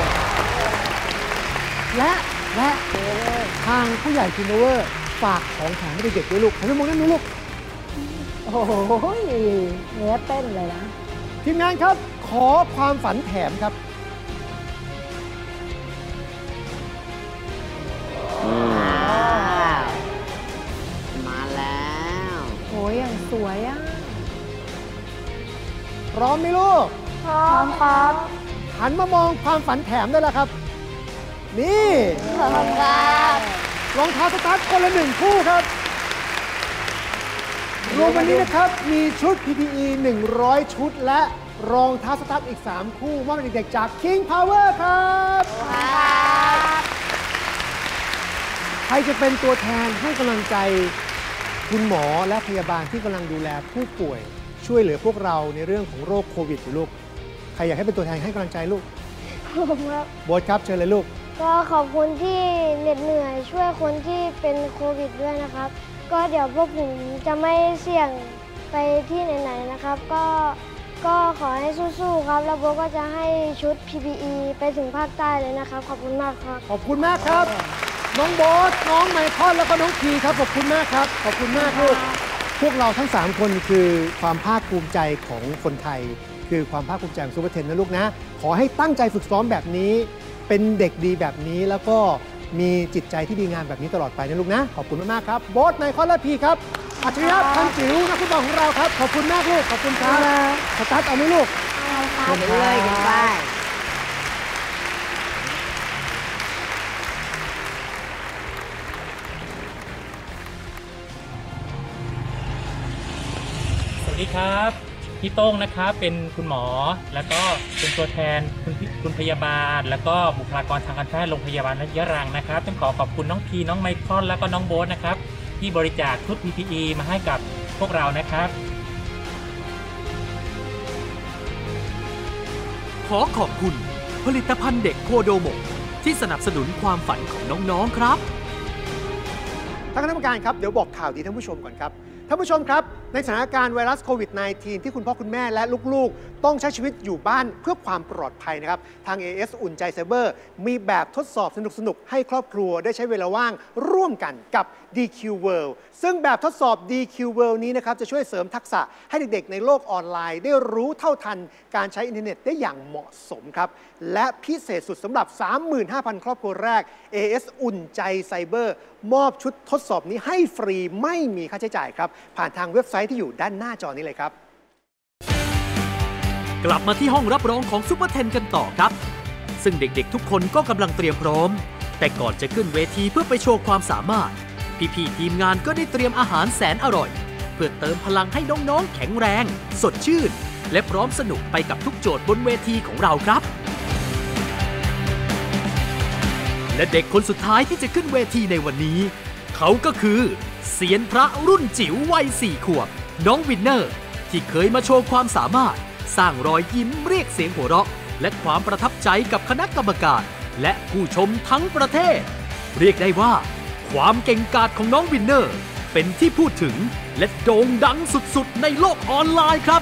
และทางผู้ใหญ่ King Power ฝากของแถมให้เด็กๆด้วยลูกหันไปมองด้านนู้นลูกโอ้โหเนื้อเต้นเลยนะทีมงานครับขอความฝันแถมครับมาแล้วโอ้ยอย่างสวยอ่ะพร้อมไหมลูกพร้อมครับหันมามองความฝันแถมได้แล้วครับนี่พร้อมครับรองเท้าสตาร์ทคนละ1 คู่ครับรวมวันนี้นะครับมีชุด PPE 100 ชุดและรองเท้าสตาร์ทอีก3 คู่มอบให้เด็กๆจาก King Power ครับใครจะเป็นตัวแทนให้กำลังใจคุณหมอและพยาบาลที่กำลังดูแลผู้ป่วยช่วยเหลือพวกเราในเรื่องของโรคโควิดอยู่ลูกใครอยากให้เป็นตัวแทนให้กำลังใจลูกผมครับโบ๊ทครับเชิญเลยลูกก็ขอบคุณที่เหน็ดเหนื่อยช่วยคนที่เป็นโควิดด้วยนะครับก็เดี๋ยวพวกผมจะไม่เสี่ยงไปที่ไหนๆนะครับก็ขอให้สู้ๆครับแล้วโบ๊ทก็จะให้ชุด PPE ไปถึงภาคใต้เลยนะครับขอบคุณมากครับขอบคุณมากครับน้องโบ๊ทน้องไมคอนแล้วก็น้องพีครับขอบคุณมากครับขอบคุณมากลูกพวกเราทั้ง3คนคือความภาคภูมิใจของคนไทยคือความภาคภูมิใจของซุปเปอร์เทนนะลูกนะขอให้ตั้งใจฝึกซ้อมแบบนี้เป็นเด็กดีแบบนี้แล้วก็มีจิตใจที่ดีงามแบบนี้ตลอดไปนะลูกนะขอบคุณมากๆครับโบ๊ทไมคอนและพีครับอัจฉริยะพันจิ๋วนักฟุตบอลของเราครับขอบคุณมากลูกขอบคุณครับสตาร์ทเอาไหมลูกไปเลยกันไปสวัสดีครับพี่โต้งนะครับเป็นคุณหมอแล้วก็เป็นตัวแทนคุณพยาบาลแล้วก็บุคลากรทางการแพทย์โรงพยาบาลยะรังนะครับต้องขอบคุณน้องพีน้องไมคอนแล้วก็น้องโบ๊ทนะครับที่บริจาคชุด PPE มาให้กับพวกเรานะครับขอขอบคุณผลิตภัณฑ์เด็กโคโดโมะที่สนับสนุนความฝันของน้องๆครับท่านคณะกรรมการครับเดี๋ยวบอกข่าวดีท่านผู้ชมก่อนครับท่านผู้ชมครับในสถานการณ์ไวรัสโควิด -19 ที่คุณพ่อคุณแม่และลูกๆต้องใช้ชีวิตอยู่บ้านเพื่อความปลอดภัยนะครับทาง AS อุ่นใจไซเบอร์มีแบบทดสอบสนุกๆให้ครอบครัวได้ใช้เวลาว่างร่วมกันกับ DQ World ซึ่งแบบทดสอบ DQ World นี้นะครับจะช่วยเสริมทักษะให้เด็กๆในโลกออนไลน์ได้รู้เท่าทันการใช้อินเทอร์เน็ตได้อย่างเหมาะสมครับและพิเศษสุดสำหรับ 35,000 ครอบครัวแรก AS อุ่นใจไซเบอร์มอบชุดทดสอบนี้ให้ฟรีไม่มีค่าใช้จ่ายครับผ่านทางเว็บไซต์ที่อยู่ด้านหน้าจอนี้เลยครับกลับมาที่ห้องรับรองของซุปเปอร์เทนกันต่อครับซึ่งเด็กๆทุกคนก็กำลังเตรียมพร้อมแต่ก่อนจะขึ้นเวทีเพื่อไปโชว์ความสามารถพี่ๆทีมงานก็ได้เตรียมอาหารแสนอร่อยเพื่อเติมพลังให้น้องๆแข็งแรงสดชื่นและพร้อมสนุกไปกับทุกโจทย์บนเวทีของเราครับและเด็กคนสุดท้ายที่จะขึ้นเวทีในวันนี้เขาก็คือเซียนพระรุ่นจิ๋ววัย4 ขวบน้องวินเนอร์ที่เคยมาโชว์ความสามารถสร้างรอยยิ้มเรียกเสียงหัวเราะและความประทับใจกับคณะกรรมการและผู้ชมทั้งประเทศเรียกได้ว่าความเก่งกาจของน้องวินเนอร์เป็นที่พูดถึงและโด่งดังสุดๆในโลกออนไลน์ครับ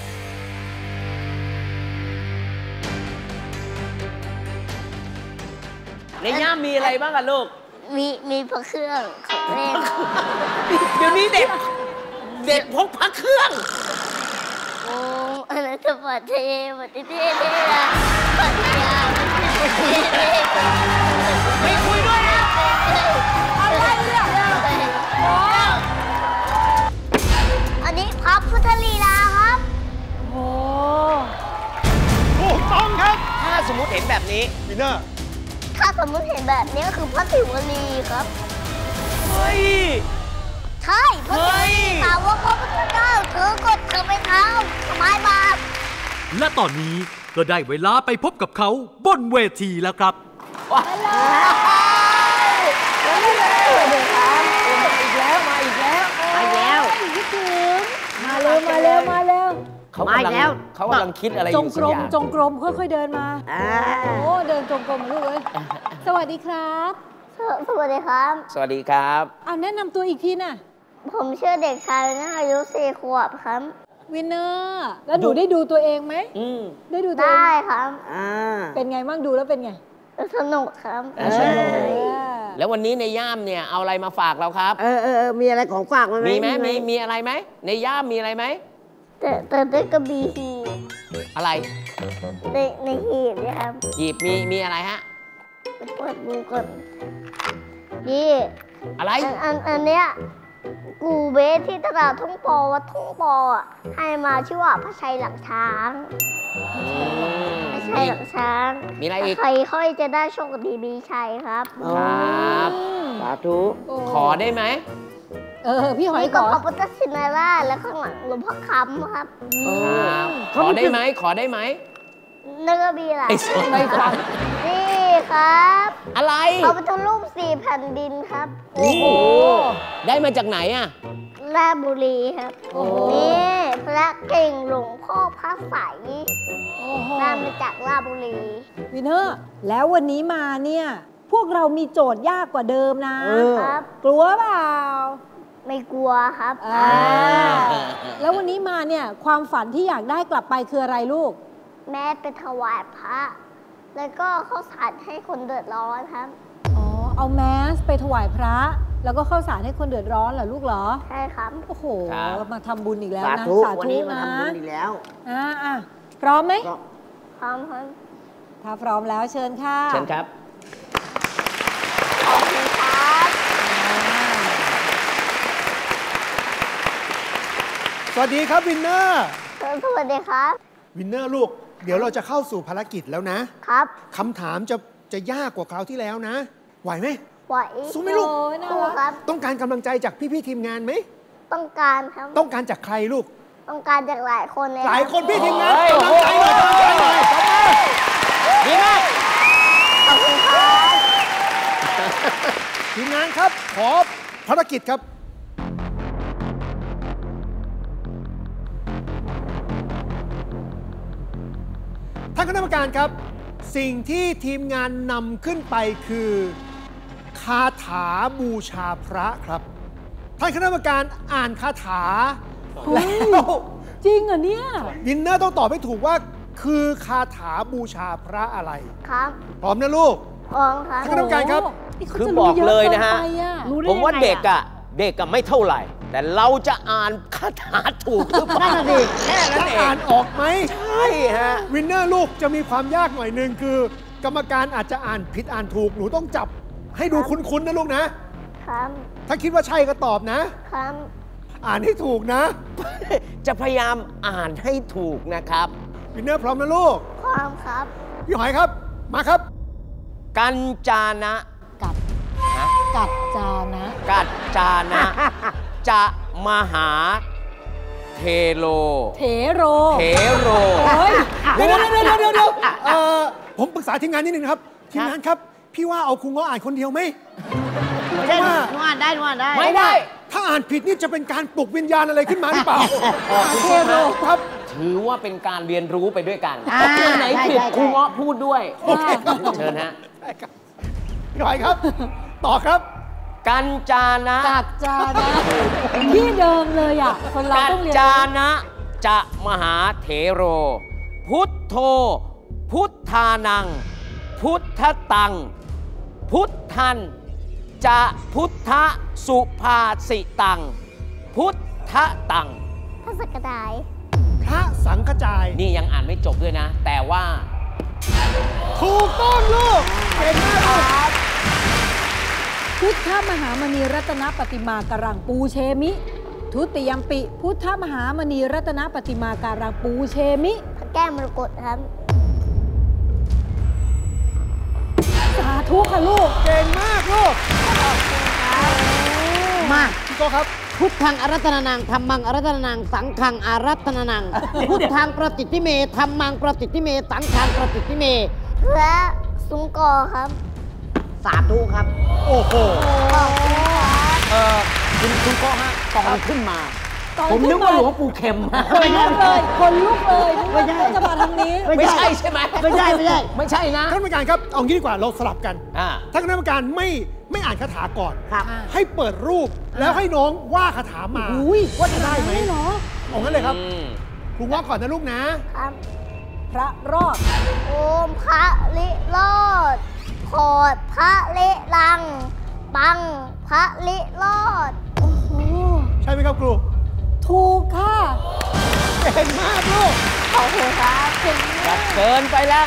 ในย่ามมีอะไรบ้างอะลูกมีพระเครื่องของเล่นเดี๋ยวนี้เด็กพกพระเครื่องโอ้อันนั้นจะปัดเทปัดเทนะปัดยาปัดเทไม่คุยด้วยนะอะไรเนี่ยอันนี้พระพุทธลีลาครับโอ้ถูกต้องครับถ้าสมมุติเห็นแบบนี้วินเนอร์ถ้าสมมติเห็นแบบนี้ก็คือพระศิวลีครับเฮ้ยใช่พระศิวลีถามว่าพระพุทธเจ้าถือกฎเธอไปเท้าสบายบาปและตอนนี้ก็ได้เวลาไปพบกับเขาบนเวทีแล้วครับมาแล้วอีกแล้วคิดถึงมาเร็วเขากำลังคิดอะไรอยู่สักอย่างจงกรมค่อยๆเดินมาโอ้เดินจงกรมลูกเลยสวัสดีครับสวัสดีครับสวัสดีครับเอาแนะนำตัวอีกทีน่ะผมชื่อเด็กชายนะอายุ4 ขวบครับวินเนอร์แล้วหนูได้ดูตัวเองไหมได้ดูตัวเองได้ครับเป็นไงบ้างดูแล้วเป็นไงสนุกครับแล้ววันนี้ในย่ามเนี่ยเอาอะไรมาฝากเราครับมีอะไรของฝากไหมมีไหมมีอะไรไหมในย่ามมีอะไรไหมแต่ได้กระบี่หีบอะไรในหีบเนี่ยครับหีบมีอะไรฮะเปิดดูก่อนนี่อะไรอันเนี้ยกูเบสที่ตลาดทุ่งปอวัดทุ่งปออ่ะให้มาชื่อว่าพระชัยหลังช้างพระชัยหลังช้างมีอะไรอีกใครค่อยจะได้โชคดีมีชัยครับครับสาธุขอได้ไหมพี่หอยขอพระพุทธชินราชและข้างหลังหลวงพ่อคำครับขอได้ไหมนึกว่ามีอะไรไม่ฟังนี่ครับอะไรพระพุทธรูป4 แผ่นดินครับโอ้โหได้มาจากไหนอ่ะราชบุรีครับนี่พระเก่งหลวงพ่อพระใสได้มาจากราชบุรีวินเนอร์แล้ววันนี้มาเนี่ยพวกเรามีโจทย์ยากกว่าเดิมนะครับกลัวเปล่าไม่กลัวครับแล้ววันนี้มาเนี่ยความฝันที่อยากได้กลับไปคืออะไรลูกแม่ไปถวายพระแล้วก็ข้าวสารให้คนเดือดร้อนครับเอาแมสไปถวายพระแล้วก็ข้าวสารให้คนเดือดร้อนเหรอลูกเหรอใช่ครับโอ้โหมาทำบุญอีกแล้วนะสาธุนะทำบุญอีกแล้วพร้อมไหมพร้อมครับถ้าพร้อมแล้วเชิญค่ะเชิญครับขอบคุณครับสวัสดีครับวินเนอร์สวัสดีครับวินเนอร์ลูกเดี๋ยวเราจะเข้าสู่ภารกิจแล้วนะครับคำถามจะยากกว่าคราวที่แล้วนะไหวไหมไหวสู้ไหมลูกครับต้องการกำลังใจจากพี่ทีมงานไหมต้องการครับต้องการจากใครลูกต้องการจากหลายคนเลยหลายคนพี่ทีมงานกำลังใจหน่อยดีมากขอบคุณครับทีมงานครับขอภารกิจครับท่านคณะกรรมการครับสิ่งที่ทีมงานนำขึ้นไปคือคาถาบูชาพระครับท่านคณะกรรมการอ่านคาถาแล้วจริงเหรอเนี่ยวินเนอร์ต้องตอบให้ถูกว่าคือคาถาบูชาพระอะไรครับพร้อมนะลูกพร้อมครับท่านคณะกรรมการครับคือบอกเลยนะฮะผมว่าเด็กไม่เท่าไหร่แต่เราจะอ่านคาถาถูกหรือเปล่าแค่นั้นเองอ่านออกไหมใช่ฮะวินเนอร์ลูกจะมีความยากหน่อยนึงคือกรรมการอาจจะอ่านผิดอ่านถูกหนูต้องจับให้ดูคุ้นๆนะลูกนะครับถ้าคิดว่าใช่ก็ตอบนะครับอ่านให้ถูกนะจะพยายามอ่านให้ถูกนะครับวินเนอร์พร้อมนะลูกพร้อมครับพี่หอยครับมาครับกัญจานะกัดจานะกัจจานะ จะมหาเทโลเถโรเทโรเฮ้ยเดี๋ยวผมปรึกษาทีมงานนิดนึงนะครับ ทีมงานครับ พี่ว่าเอาครูง้ออ่านคนเดียวไหมไม่ใช่หนูอ่านได้หนูอ่านได้ไม่ได้ถ้าอ่านผิดนี่จะเป็นการปลุกวิญญาณอะไรขึ้นมาหรือเปล่าเทโรครับ ถือว่าเป็นการเรียนรู้ไปด้วยกันอ่าไหนผิดใช่ครูเงาะพูดด้วยโอเคครับเชิญฮะพี่หอยครับ ต่อครับกัญจานะกัดจานะ ที่เดิมเลยอ่ะ คนเรากัญต้องเรียนจานะจะมหาเถโร พุทโธ พุทธานัง พุทธตัง พุทธัน จะพุทธสุภาสิตัง พุทธตังพระสกดายพระสังฆจายนี่ยังอ่านไม่จบด้วยนะ แต่ว่าถูกต้องลูก เก่งมากลูกพุทธมหามณีรัตนปฏิมาการังปูเชมิ ทุติยมปิ พุทธมหามณีรัตนปฏิมาการังปูเชมิพระแก้วมรกตครับสาธุค่ะลูกเก่งมากลูกมาพี่โก้ครับพุทธังอารัตนานังธัมมังอารัตนานังสังฆังอารัตนานัง พุทธังประติทิเมธัมมังประติทิเมสังฆังประติทิเมพระสุงกอครับสาธุครับโอ้โหขอบคุณครับคุณพ่อฮะตอนขึ้นมาตอนผมขึ้นนึกว่าหลวงปู่เข็มฮะคนลุกเลยคนลุกเลยไม่ใช่จะมาทางนี้ไม่ใช่ใช่ไหมไม่ใช่ไม่ใช่ไม่ใช่นะท่านกรรมการครับ เอางี้ดีกว่าเราสลับกันอ่าท่านคณะกรรมการไม่อ่านคาถาก่อนครับให้เปิดรูปแล้วให้น้องว่าคาถามาอุ้ยว่าจะได้ไหมเหรอเอางั้นเลยครับอืมครูง้อก่อนนะลูกนะครับพระรอดโอมพระลิโลดโคดพระลิลัง ปังพระลิโลดโอ้โหใช่ไหมครับครูถูกค่ะเก่งมากลูกขอบคุณครับเก่งจะมากเกินไปแล้ว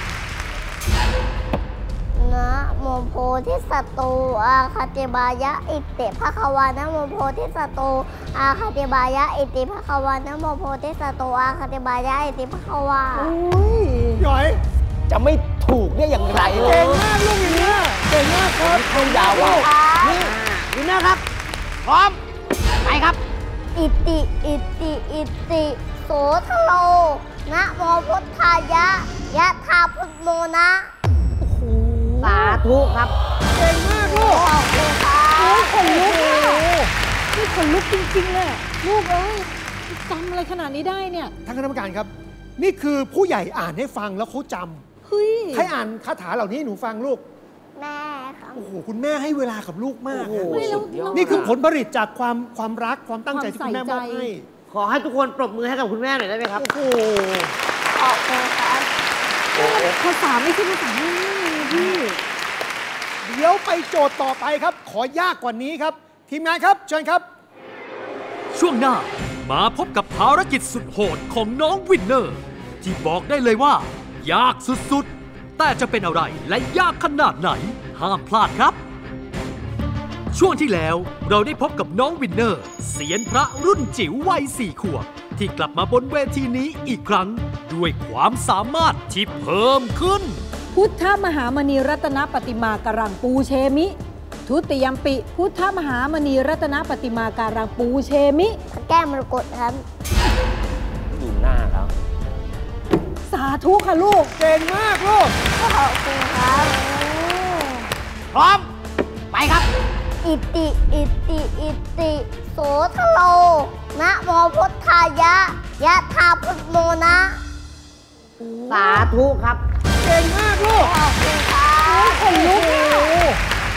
นะโมโพธิสัตว์อาคาติบายะอิติภควานะโมโพธิสัตว์อาคาติบายะอิติภควานะโมโพธิสัตว์อาคาติบายะอิติภควาอุ้ยหยอยจะไม่ถูกได้อย่างไรเลเก่ยงมากลูกอย่างนี้ยเก่งมากครับเข้ายาวอ่ะนี่วินเนอร์ครับ พร้อม ไปครับอิติอิติอิติโสทโลนะโมพุทธายะยะธาพุทโมนะสาธุครับเก่งมากลูกขอบคุณครัโอ้ยบขนลุกอ่ะนี่ขนลุกจริงๆเลยลูกเอ้ยจำอะไรขนาดนี้ได้เนี่ยท่านคณะกรรมการครับ นี่คือผู้ใหญ่อ่านให้ฟังแล้วเขาจำเฮ้ยใครอ่านคาถาเหล่านี้ให้หนูฟังลูกแม่ครับโอ้โห คุณแม่ให้เวลากับลูกมากโอ้โหนะสุดยอดนี่คือผลผลิตจากความรักความตั้งใจที่คุณแม่มอบให้ขอให้ทุกคนปรบมือให้กับคุณแม่หน่อยได้ไหมครับโอ้โหขอบคุณครับภาษาไม่ใช่ภาษาง่ายๆนะพี่เดี๋ยวไปโจทย์ต่อไปครับ ขอยากกว่านี้ครับ ทีมงานครับ เชิญครับช่วงหน้ามาพบกับภารกิจสุดโหดของน้องวินเนอร์ ที่บอกได้เลยว่า ยากสุดๆ แต่จะเป็นอะไรและยากขนาดไหน ห้ามพลาดครับ ช่วงที่แล้วเราได้พบกับน้องวินเนอร์เซียนพระรุ่นจิ๋ววัย4 ขวบ ที่กลับมาบนเวทีนี้อีกครั้ง ด้วยความสามารถที่เพิ่มขึ้นพุทธมหามณีรัตนปฏิมาการังปูเชมิ ทุติยมปิ พุทธมหามณีรัตนปฏิมาการังปูเชมิพระแก้วมรกตครับอยู่หน้าแล้วสาธุค่ะลูกเก่งมากลูกขอบคุณครับพร้อม ไปครับอิติอิติอิติโสทโลนะโมพุทธายะยะธาพุทโมนะสาธุครับเก่งมากลูกขอบคุณครับขนลุกอ่ะ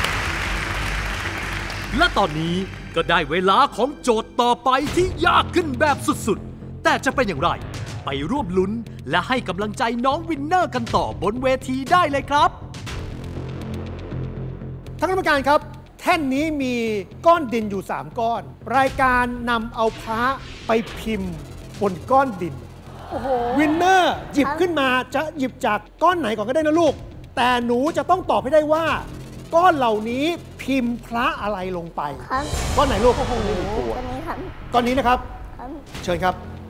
และตอนนี้ก็ได้เวลาของโจทย์ต่อไปที่ยากขึ้นแบบสุดๆ แต่จะเป็นอย่างไร ไปร่วมลุ้นและให้กำลังใจน้องวินเนอร์กันต่อบนเวทีได้เลยครับท่านกรรมการครับ แท่นนี้มีก้อนดินอยู่ 3 ก้อน รายการนำเอาพระไปพิมพ์บนก้อนดินโอ้โหวินเนอร์หยิบขึ้นมาจะหยิบจากก้อนไหนก่อนก็ได้นะลูก แต่หนูจะต้องตอบให้ได้ว่า ก้อนเหล่านี้พิมพ์พระอะไรลงไปครับก้อนไหนลูกตัวนี้ครับก้อนนี้นะครับครับเชิญครับ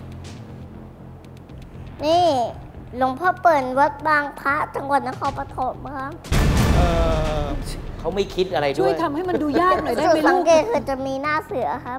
นี่หลวงพ่อเปิ่นวัดบางพระจังหวัดนครปฐมครับเอ่อเขาไม่คิดอะไรด้วยช่วยทำให้มันดูยากหน่อยได้จุไหดมสัลูงกเกตคือจะมีหน้าเสือครับ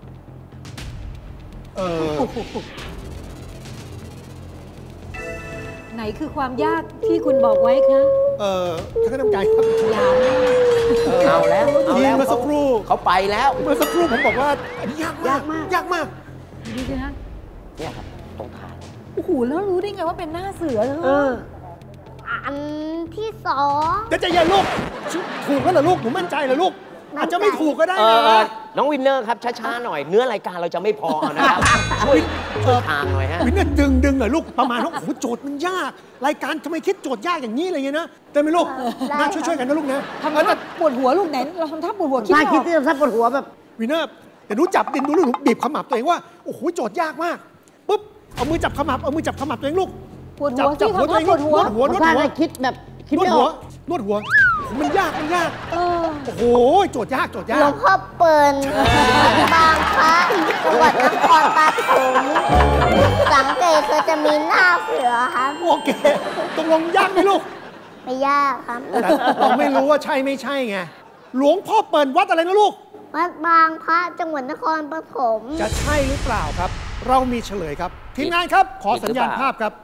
ไหนคือความยากที่คุณบอกไว้คะท่านคณะกรรมการครับยาวมากเอาแล้วทีมเมื่อสักครู่เขาไปแล้วเมื่อสักครู่ผมบอกว่าอันนี้ยากมาก ยากมากดูสิฮะเนี่ยครับตรงฐานโอ้โหแล้วรู้ได้ไงว่าเป็นหน้าเสือเธออันที่สองเดี๋ยวใจเย็นลูกถูกแล้วเหรอลูกหนูมั่นใจเหรอลูก อาจจะไม่ถูกก็ได้นะน้องวินเนอร์ครับช้าๆหน่อยเนื้อรายการเราจะไม่พอนะครับช่วยทางหน่อยฮะวินเนอร์ดึงหน่อยลูกประมาณว่าโอ้โหโจทย์มันยาก รายการทำไมคิดโจทย์ยากอย่างนี้อะไรเงี้ยนะได้ไหมลูกน่าช่วยๆกันนะลูกนะทำท่าปวดหัวลูกไหนเราทำท่าปวดหัวคิดนายไม่อคิดอกที่จะทับปวดหัวแบบวินเนอร์เดี๋ยวหนูจับดินดูลูกหนูบีบขมับตัวเองว่าโอ้โหโจทย์ยากมากปุ๊บเอามือจับขมับตัวเองลูกปวดจัหัวจัที่หัวตัวเองทำท่าปวดหัวนวดถ้าหัวให้คิดแบบคิดนวดไม่อหัวอกนวดหัวมันยากเออโอ้โหโจทย์ยากหลวงพ่อเปิลวัดบางพระจังหวัดนครปฐมสังเกตคือจะมีหน้าเสือครับโอเคตกลงยากไหมลูกไม่ยากครับแต่เราไม่รู้ว่าใช่ไม่ใช่ไงหลวงพ่อเปิลวัดอะไรนะลูกวัดบางพระจังหวัดนครปฐมจะใช่หรือเปล่าครับ เรามีเฉลยครับ ทีมงานครับ ขอสัญญาณภาพครับ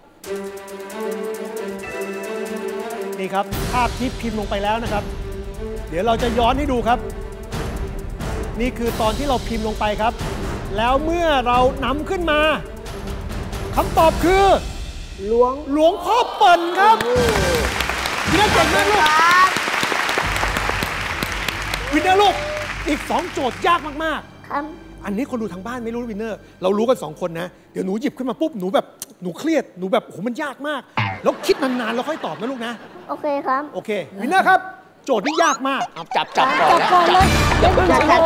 นี่ครับ ภาพที่พิมพ์ลงไปแล้วนะครับ เดี๋ยวเราจะย้อนให้ดูครับ นี่คือตอนที่เราพิมพ์ลงไปครับ แล้วเมื่อเรานำขึ้นมาคำตอบคือหลวงพ่อเปิลครับวินเนอร์เก่งมากลูกวินเนอร์ลูกอีก 2 โจทย์ยากมากๆครับอันนี้คนดูทางบ้านไม่รู้วินเนอร์เรารู้กัน2 คนนะ เดี๋ยวหนูหยิบขึ้นมาปุ๊บหนูเครียดหนูแบบโอ้โหมันยากมาก แล้วคิดนานๆแล้วค่อยตอบนะลูกนะโอเคครับโอเควินเนอร์ครับ โจทย์นี่ยากมากเอาจับก่อนจับก่อนเลยอย่าเพิ่ง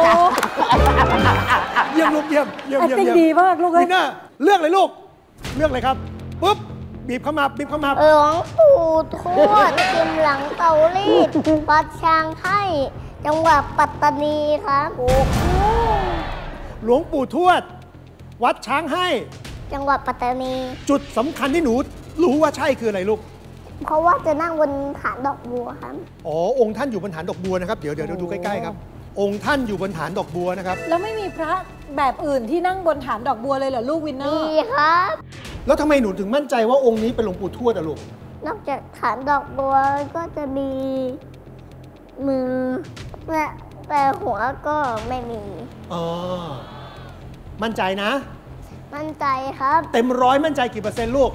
เยี่ยมลูกเยี่ยม acting ดีมากลูกเอ้ยวินเนอร์เลือกเลยลูกเลือกเลยครับปุ๊บบีบขมับหลวงปู่ทวดพิมพ์หลังเตารีดวัดช้างให้จังหวัดปัตตานีครับหลวงปู่ทวด วัดช้างให้จังหวัดปัตตานีจุดสำคัญที่หนูรู้ว่าใช่คืออะไรลูกเพราะว่าจะนั่งบนฐานดอกบัวครับอ๋อองค์ท่านอยู่บนฐานดอกบัวนะครับเดี๋ยวดูใกล้ๆครับองค์ท่านอยู่บนฐานดอกบัวนะครับแล้วไม่มีพระแบบอื่นที่นั่งบนฐานดอกบัวเลยเหรอลูกวินเนอดีร์ครับแล้วทำไมหนูถึงมั่นใจว่าองค์นี้เป็นหลวงปู่ทวดอะลูกนอกจากฐานดอกบัวก็จะมีมือแต่หัวก็ไม่มีอ๋อ มั่นใจนะมั่นใจครับเต็มร้อยมั่นใจกี่เปอร์เซ็นต์ลูก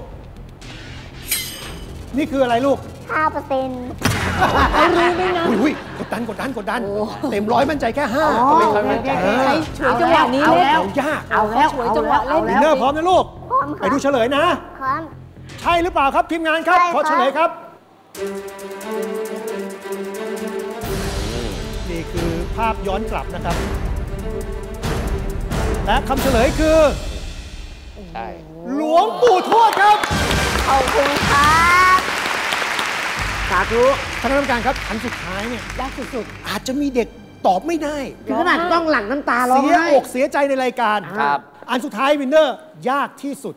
นี่คืออะไรลูก 5% รู้ไหมนะอุ้ยกดดันเต็มร้อยมั่นใจแค่ห้าไม่ค่อยมั่นใจใช้ฉวยจังหวะนี้เล่นเอายากเอาแล้วฉวยจังหวะเล่นวินเนอร์พร้อมนะลูกพร้อมคไปรับดูเฉลยนะครับใช่หรือเปล่าครับทีมงานครับใช่ครับขอเฉลยครับ นี่คือภาพย้อนกลับนะครับ และคำเฉลยคือใช่หลวงปู่ทวดครับขอบคุณครับสาธุท่านกรรมการครับอันสุดท้ายเนี่ยยากสุดอาจจะมีเด็กตอบไม่ได้ถึงขนาดต้องหลั่งน้ำตาร้องเสียไห้อกเสียใจในรายการครับอันสุดท้ายวินเนอร์ยากที่สุด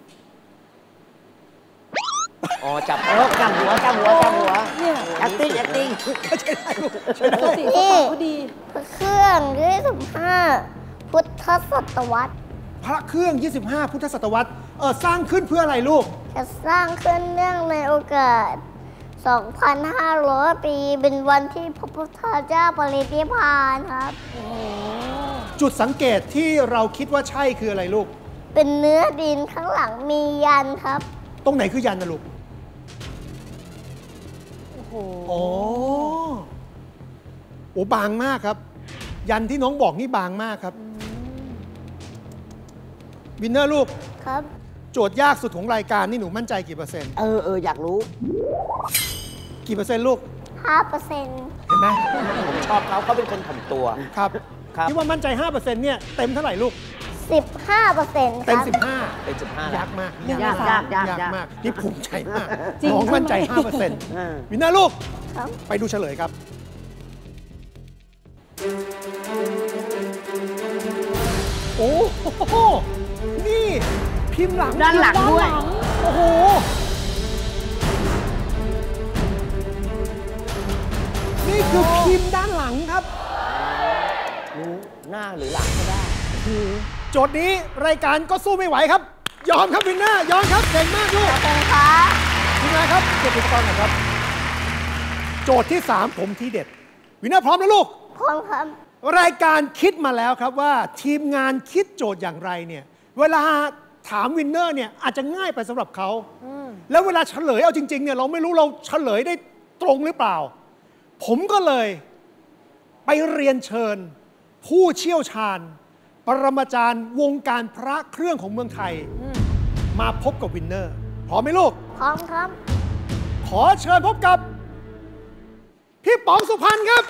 อ๋อจับจับหัวๆเนี่ย acting ใช่ได้ลูกใช่ปได้กติเขาตอบเขาดีเครื่อง25พุทธศตวรรษพระเครื่อง 25 พุทธศตวรรษสร้างขึ้นเพื่ออะไรลูกจะสร้างขึ้นเนื่องในโอกาส 2,500 ปีเป็นวันที่พระพุทธเจ้าปรินิพพานครับจุดสังเกตที่เราคิดว่าใช่คืออะไรลูกเป็นเนื้อดินข้างหลังมียันครับตรงไหนคือยันนะลูกโอ้โหอ๋อโอ้บางมากครับ ยันที่น้องบอกนี่บางมากครับวินเนอร์ลูกครับโจทย์ยากสุดของรายการนี่หนูมั่นใจกี่เปอร์เซ็นต์อยากรู้กี่เปอร์เซ็นต์ลูก 5% เห็นไหมผมชอบเขาเป็นคนถ่อมตัวครับครับที่ว่ามั่นใจ 5%เนี่ยเต็มเท่าไหร่ลูก 15% เต็มครับ 15 เป็น15 ยากมากยากมากนี่ภูมิใจมากจริงน้องมั่นใจใช่ไหม 5%วินเนอร์ลูกครับไปดูเฉลยครับ โอ้โห นี่พิมพ์หลังด้านหลังด้วยโอ้โห นนี่คือพิมพ์ด้านหลังครับรู้หน้าหรือหลังก็ได้โจทย์นี้รายการก็สู้ไม่ไหวครับ ยอมครับวินเนอร์ยอมครับเก่งมากลูกขอบคุณครับทีมงานครับเก็บอุปกรณ์หน่อยครับ โจทย์ที่ 3 ผมทีเด็ด วินเนอร์พร้อมนะลูกพร้อมครับรายการคิดมาแล้วครับว่าทีมงานคิดโจทย์อย่างไรเนี่ยเวลาถามวินเนอร์เนี่ยอาจจะง่ายไปสำหรับเขาแล้วเวลาเฉลยเอาจริงๆเนี่ยเราไม่รู้เราเฉลยได้ตรงหรือเปล่า ผมก็เลยไปเรียนเชิญ ผู้เชี่ยวชาญ ปรมาจารย์วงการพระเครื่องของเมืองไทยมาพบกับวินเนอร์พร้อมไหมลูกพร้อมครับขอเชิญพบกับพี่ป๋องสุพรรณครับ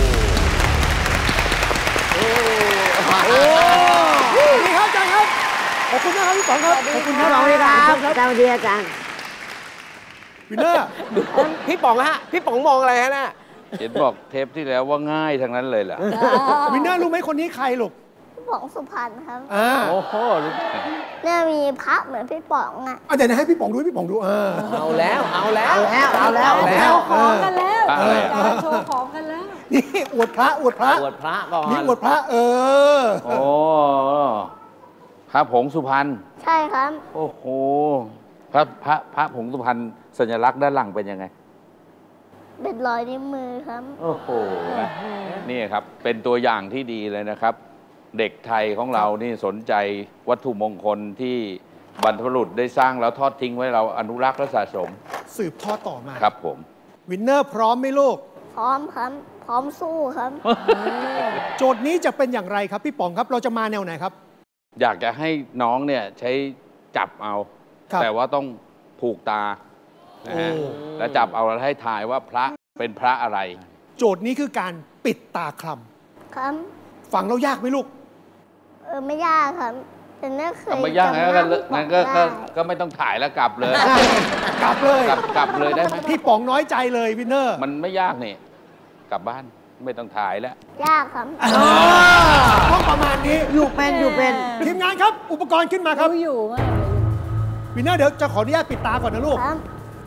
ดีครับอาจารย์ครับขอบคุณนะครับพี่ป๋องครับขอบคุณครับสวัสดีครับสวัสดีอาจารย์วินเนอร์พี่ป๋องฮะ พี่ป๋องมองอะไรฮะน่ะเห็นบอกเทปที่แล้วว่าง่ายทั้งนั้นเลยเหรอวินเนอร์รู้ไหมคนนี้ใครลูกพี่ป๋องสุพรรณครับโอ้โหเนี่ยมีพระเหมือนพี่ป๋องอ่ะเดี๋ยวนะให้พี่ป๋องดูให้พี่ป๋องดูเอาแล้วเอาแล้วเอาแล้วโชว์ของกันแล้วอะไรการโชว์ของกันแล้วนี่อวดพระอวดพระอวดพระก่อนนี่อวดพระโอ้พระผงสุพรรณใช่ครับโอ้โหพระผงสุพรรณสัญลักษณ์ด้านหลังเป็นยังไงเป็นรอยนิ้วมือครับโอ้โหนี่ครับเป็นตัวอย่างที่ดีเลยนะครับ เด็กไทยของเรานี่สนใจวัตถุมงคลที่บรรพบุรุษได้สร้างแล้วทอดทิ้งไว้เราอนุรักษ์และสะสมสืบทอดต่อมาครับผมวินเนอร์พร้อมไหมลูกพร้อมครับ พร้อมสู้ครับโจทย์นี้จะเป็นอย่างไรครับพี่ป๋องครับเราจะมาแนวไหนครับอยากจะให้น้องเนี่ยใช้จับเอาครับแต่ว่าต้องผูกตานะฮะแล้วจับเอาแล้วให้ทายว่าพระเป็นพระอะไรโจทย์นี้คือการปิดตาคลครับำฟังแล้วยากไหมลูกไม่ยากครับ แต่เนี่ยเคยไม่ยากจำหงั้นน้าพี่ป๋องได้ก็ไม่ต้องถ่ายแล้วกลับเลยกลับเลยกลับเลยได้ไหมพี่ป๋องน้อยใจเลยวินเนอร์มันไม่ยากนี่กลับบ้านไม่ต้องถ่ายแล้วยากครับต้องประมาณนี้อยู่เป็นทีมงานครับ อุปกรณ์ขึ้นมาครับรู้อยู่มากเลยวินเนอร์เดี๋ยวจะขออนุญาตปิดตาก่อนนะลูกครับ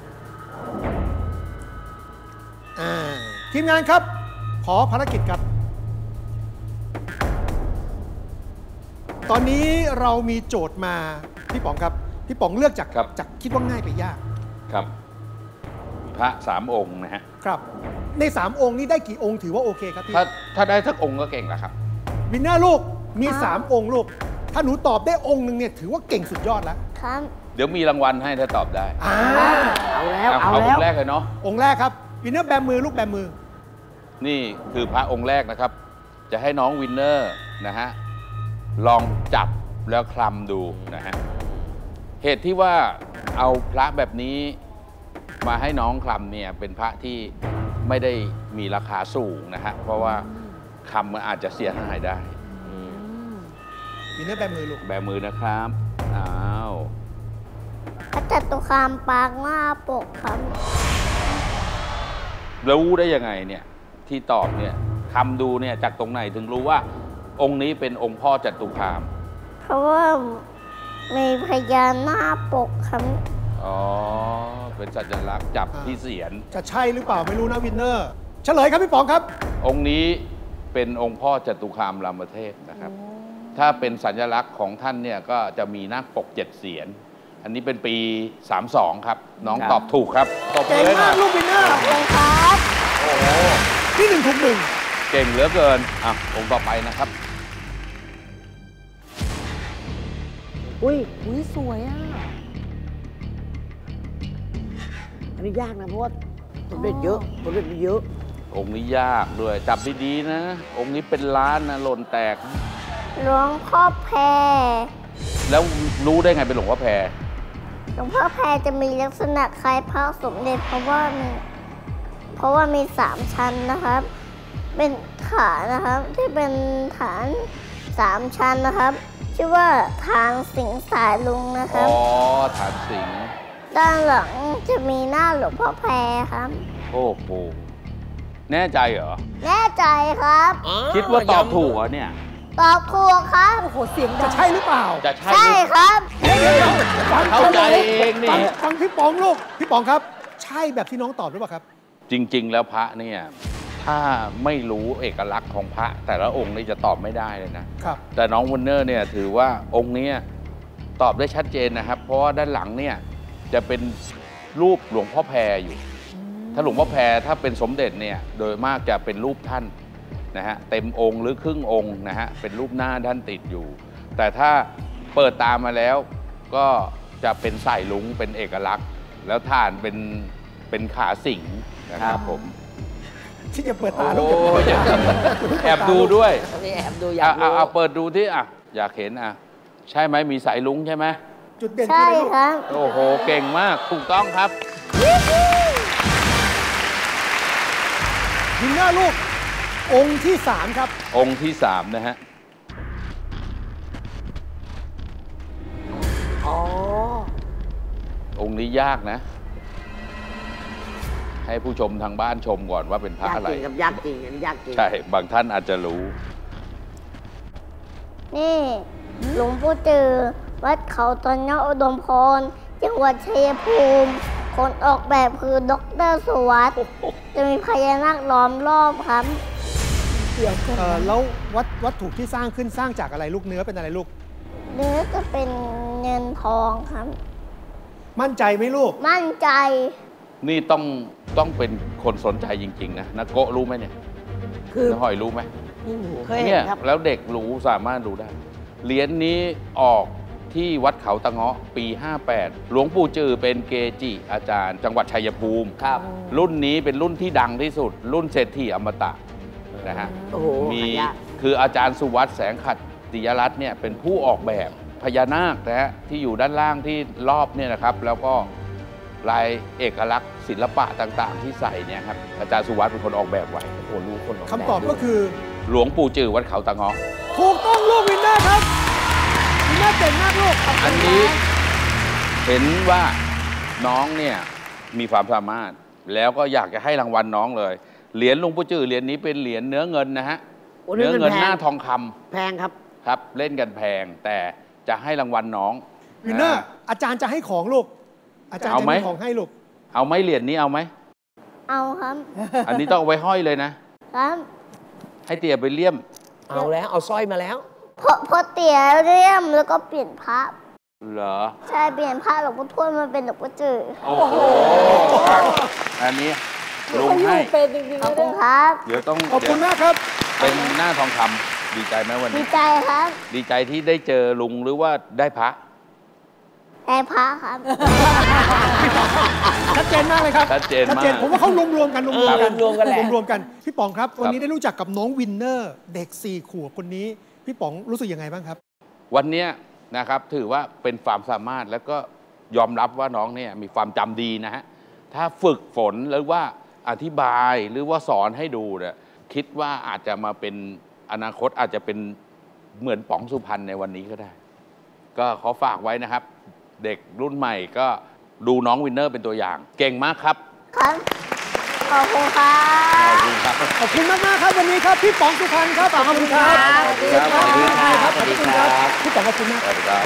ทีมงานครับ ขอภารกิจครับ ตอนนี้เรามีโจทย์มาพี่ป๋องครับพี่ป๋องเลือกจากครับจากคิดว่าง่ายไปยากครับ พระ3 องค์นะฮะครับ ใน3องค์นี้ได้กี่องค์ถือว่าโอเคครับพี่ถ้าได้สักองค์ก็เก่งแล้วครับวินเนอร์ลูกมี3องค์ลูกถ้าหนูตอบได้องค์หนึ่งเนี่ยถือว่าเก่งสุดยอดแล้วครับเดี๋ยวมีรางวัลให้ถ้าตอบได้เอาแล้วเอาองค์แรกเลยเนาะองค์แรกครับวินเนอร์แบมือลูกแบมือนี่คือพระองค์แรกนะครับ จะให้น้องวินเนอร์นะฮะลองจับแล้วคลำดูนะฮะเหตุที่ว่าเอาพระแบบนี้มาให้น้องคลำเนี่ยเป็นพระที่ไม่ได้มีราคาสูงนะฮะเพราะว่าคำมันอาจจะเสียหายได้วินเนอร์แบมือลูกแบมือนะครับอ้าวพระจตุคามปางหน้าปกครับรู้ได้ยังไงเนี่ยที่ตอบเนี่ยคำดูเนี่ยจากตรงไหนถึงรู้ว่าองค์นี้เป็นองค์พ่อจตุคามเพราะว่ามีพญานาคปกครับอ๋อ เป็นสัญลักษณ์จับที่เสียนจะใช่หรือเปล่าไม่รู้นะวินเนอร์เฉลยครับพี่ป๋องครับองค์นี้เป็นองค์พ่อจตุคามรามเทพนะครับ ถ้าเป็นสัญลักษณ์ของท่านเนี่ยก็จะมีนาคปก7 เสียน อันนี้เป็นปี 32 ครับ น้องตอบถูกครับตบเก่งเลยมานะกลูกวินเนอร์ครับโอ้โหที่1ถูก1 เก่งเหลือเกินอ่ะองค์ต่อไปนะครับอุ้ยสวยอ่ะอันนี้ยากนะเพราะว่าสมเด็จเยอะสมเด็จมีเยอะองค์นี้ยากด้วยจับดีๆนะ องค์นี้เป็นล้านนะหล่นแตกหลวงพ่อแพรแล้วรู้ได้ไงเป็นหลวงพ่อแพรหลวงพ่อแพรจะมีลักษณะคล้ายพระสมเด็จเพราะว่ามี3 ชั้นนะครับ เป็นฐานนะครับที่เป็นฐาน3 ชั้นนะครับ ชื่อว่าฐานสิงห์สายลุงนะคอ๋รัอบฐานสิงห์ด้านหลังจะมีหน้าหลวงพ่อแพรครับโอ้โหแน่ใจเหรอแน่ใจครับคิดว่าตอบถูกเหรอเนี่ยตอบถูกครับโอ้โห เสียงดัจะงใช่หรือเปล่าจะใช่ใช่หรือครับฟังเข้าใจเองนี่ฟังพี่ป๋องลูกพี่ป๋องครับ ใช่แบบที่น้องตอบหรือเปล่าครับจริง ๆ แล้วพระเนี่ยถ้าไม่รู้เอกลักษณ์ของพระแต่ละองค์นี่จะตอบไม่ได้เลยนะครับ แต่น้องวินเนอร์เนี่ยถือว่าองค์นี้ตอบได้ชัดเจนนะครับ เพราะว่าด้านหลังเนี่ยจะเป็นรูปหลวงพ่อแพรอยู่ ถ้าหลวงพ่อแพรถ้าเป็นสมเด็จเนี่ยโดยมากจะเป็นรูปท่านนะฮะเต็มองค์หรือครึ่งองค์นะฮะเป็นรูปหน้าท่านติดอยู่ แต่ถ้าเปิดตามมาแล้วก็จะเป็นสายลุงเป็นเอกลักษณ์ แล้วฐานเป็นขาสิงนะครับผมที่จะเปิดตาลูกแอบดูด้วยแอบดูอยากรู้เอาเปิดดูที่อยากเห็นใช่ไหมมีสายลุงใช่ไหมจุดเด่นใช่ครับโอ้โหเก่งมากถูกต้องครับวินเนอร์ลูก องค์ที่ 3 ครับองค์ที่ 3 นะฮะอ๋อองค์นี้ยากนะ ให้ผู้ชมทางบ้านชมก่อนว่าเป็นพระยากอะไรจริงครับยากจริงอันนี้ยากจริงใช่บางท่านอาจจะรู้นี่หลวงปู่จือวัดเขาตอนเนาะอุดมพรจังหวัดชัยภูมิคนออกแบบคือดร.สุวัสด์จะมีพญานาคล้อมรอบครับแล้ววัตถุที่สร้างขึ้นสร้างจากอะไรลูกเนื้อเป็นอะไรลูกเนื้อจะเป็นเงินทองครับมั่นใจไหมลูกมั่นใจนี่ต้องเป็นคนสนใจจริง ๆ นะนักโกะรู้ไหมเนี่ยคือน้าหอยรู้ไหมเคยเห็เนี่นยครับแล้วเด็กรู้สามารถรู้ได้ เหรียญนี้ออกที่วัดเขาตะเงาะปี 58 หลวงปู่จือเป็นเกจิอาจารย์ จังหวัดชัยภูมิครับรุ่นนี้เป็นรุ่นที่ดังที่สุด รุ่นเศรษฐีอมตะนะฮะโอ้โหมีหายากคืออาจารย์สุวัสด์แสงขัตติยรัตน์เนี่ยเป็นผู้ออกแบบพญานาคนะฮะที่อยู่ด้านล่างที่รอบเนี่ยนะครับ แล้วก็ลายเอกลักษณ์ศิลปะต่างๆ ที่ใส่เนี่ยครับอาจารย์สุวัสด์เป็นคนออกแบบไว้โอ้โหรู้คนออกแบบคำตอบก็คือหลวงปู่จือวัดเขาตะเงาะถูกต้องลูกวินเนอร์ครับ วินเนอร์เก่งมากลูกอันนี้เห็นว่าน้องเนี่ยมีความสามารถ แล้วก็อยากจะให้รางวัลน้องเลย เหรียญหลวงปู่จือเหรียญนี้เป็นเหรียญเนื้อเงินนะฮะโอ้เนื้อเงินแพงหน้าทองคำแพงครับครับ เล่นกันแพงแต่จะให้รางวัลน้องวินเนอร์ อาจารย์จะให้ของลูก อาจารย์เอาจะไหมให้ของให้ลูกเอาไหมเหรียญนี้เอาไหมเอาครับอันนี้ต้องเอาไว้ห้อยเลยนะครับให้เตี่ยไปเลี่ยมเอาแล้วเอาสร้อยมาแล้วพอเตี๋ยเลี่ยมแล้วก็เปลี่ยนพระเหรอใช่เปลี่ยนพระหลวงปู่ทวดมาเป็นหลวงปู่จือโอ้โหอันนี้ลุงให้ขอบคุณครับเดี๋ยวต้องขอบคุณมากครับเป็นหน้าทองคำดีใจไหมวันดีนี้ใจครับดีใจที่ได้เจอลุงหรือว่าได้พระแอร์พระครับชัดเจนมากเลยครับชัดเจนมากผมว่าเขารวมๆกันรวมๆกันรวมๆกันแหละรวมๆกัน พี่ป๋องครับ วันนี้ได้รู้จักกับน้องวินเนอร์ เด็ก4 ขวบคนนี้ พี่ป๋องรู้สึกยังไงบ้างครับวันเนี้ยนะครับถือว่าเป็นความสามารถแล้วก็ยอมรับว่าน้องเนี่ยมีความจำดีนะฮะถ้าฝึกฝนหรือว่าอธิบายหรือว่าสอนให้ดูเนี่ยคิดว่าอาจจะมาเป็นอนาคตอาจจะเป็นเหมือนป๋องสุพรรณในวันนี้ก็ได้ ก็ขอฝากไว้นะครับ เด็กรุ่นใหม่ก็ดูน้องวินเนอร์เป็นตัวอย่าง เก่งมากครับครับ ขอบคุณครับขอบคุณครับขอบคุณมากๆครับวันนี้ครับ พี่ป๋องสุพรรณครับ ขอบคุณครับสวัสดีครับขอบคุณครับสวัสดีครับพี่ป๋องขอบคุณมากสวัสดีครับ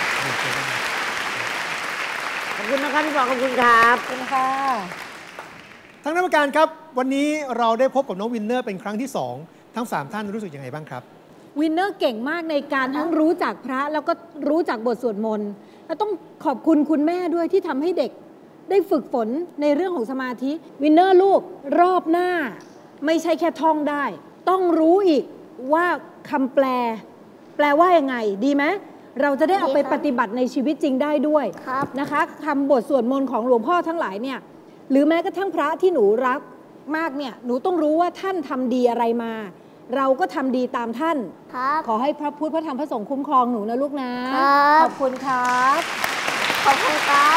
ขอบคุณนะครับพี่บอกขอบคุณครับขอบคุณค่ะทางนักการครับ วันนี้เราได้พบกับน้องวินเนอร์เป็นครั้งที่ 2 ทั้ง 3 ท่านรู้สึกยังไงบ้างครับวินเนอร์เก่งมากในการทั้งรู้จักพระแล้วก็รู้จักบทสวดมนต์แล้วต้องขอบคุณคุณแม่ด้วยที่ทำให้เด็กได้ฝึกฝนในเรื่องของสมาธิวินเนอร์ลูกรอบหน้าไม่ใช่แค่ท่องได้ ต้องรู้อีกว่าคำแปลว่ายังไงดีไหมเราจะได้เอาไปปฏิบัติในชีวิตจริงได้ด้วยครับนะคะคำบทสวดมนต์ของหลวงพ่อทั้งหลายเนี่ยหรือแม้กระทั่งพระที่หนูรักมากเนี่ยหนูต้องรู้ว่าท่านทำดีอะไรมา เราก็ทำดีตามท่านครับขอให้พระพุทธพระธรรมพระสงฆ์คุ้มครองหนูนะลูกนะครับขอบคุณครับขอบคุณครับ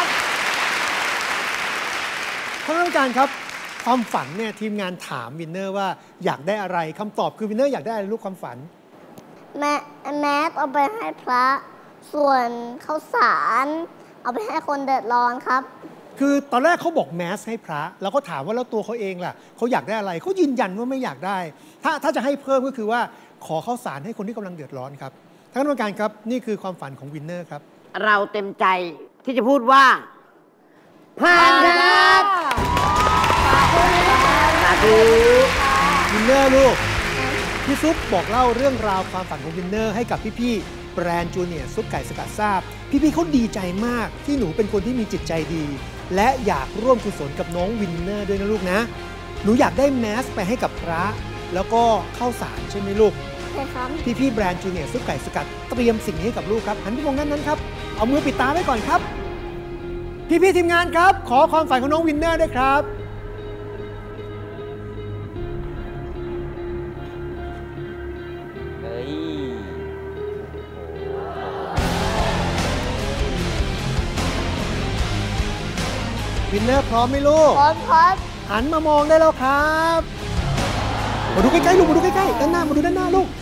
ท่านผู้การครับ ความฝันเนี่ยทีมงานถามวินเนอร์ว่าอยากได้อะไรคำตอบคือวินเนอร์อยากได้อะไรลูกความฝันแมสเอาไปให้พระ ส่วนข้าวสารเอาไปให้คนเดือดร้อนครับคือตอนแรกเขาบอกแมสให้พระ แล้วก็ถามว่าแล้วตัวเขาเองล่ะเขาอยากได้อะไรเขายืนยันว่าไม่อยากได้ ถ้าจะให้เพิ่มก็คือว่าขอข้าวสารให้คนที่กำลังเดือดร้อนครับท่านผู้การครับนี่คือความฝันของวินเนอร์ครับเราเต็มใจที่จะพูดว่าผ่านครับสาธุนเนอร์ลูกพี่ซุปบอกเล่าเรื่องราวความฝันของวินเนอร์ให้กับพี่ๆแบรนด์จูเนียร์ซุปไก่สกัดทราบพี่ๆเขาดีใจมากที่หนูเป็นคนที่มีจิตใจดีและอยากร่วมกุศลกับน้องวินเนอร์ด้วยนะลูกนะหนูอยากได้แมสไปให้กับพระแล้วก็ข้าวสารใช่ไหมลูกใช่ครับพี่แบรนด์จูเนียร์ซุปไก่สกัดเตรียมสิ่งนี้ให้กับลูกครับหันไปมองนั้นครับเอามือปิดตาไว้ก่อนครับพี่ทีมงานครับขอความฝันของน้องวินเนอร์ด้วยครับวินเนอร์พร้อมไหมลูกพร้อมครับหันมามองได้แล้วครับมาดูใกล้ๆลูกมาดูใกล้ๆด้านหน้ามาดูด้านหน้าลูก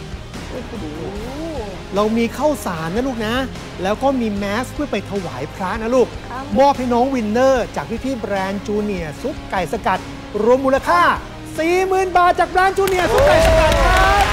เรามีข้าวสารนะลูกนะแล้วก็มีแมสเพื่อไปถวายพระนะลูกมอบให้น้องวินเนอร์จากพี่แบรนด์จูเนียร์ซุปไก่สกัดรวมมูลค่า 40,000 บาทจากแบรนด์จูเนียร์ซุปไก่สกัดครับ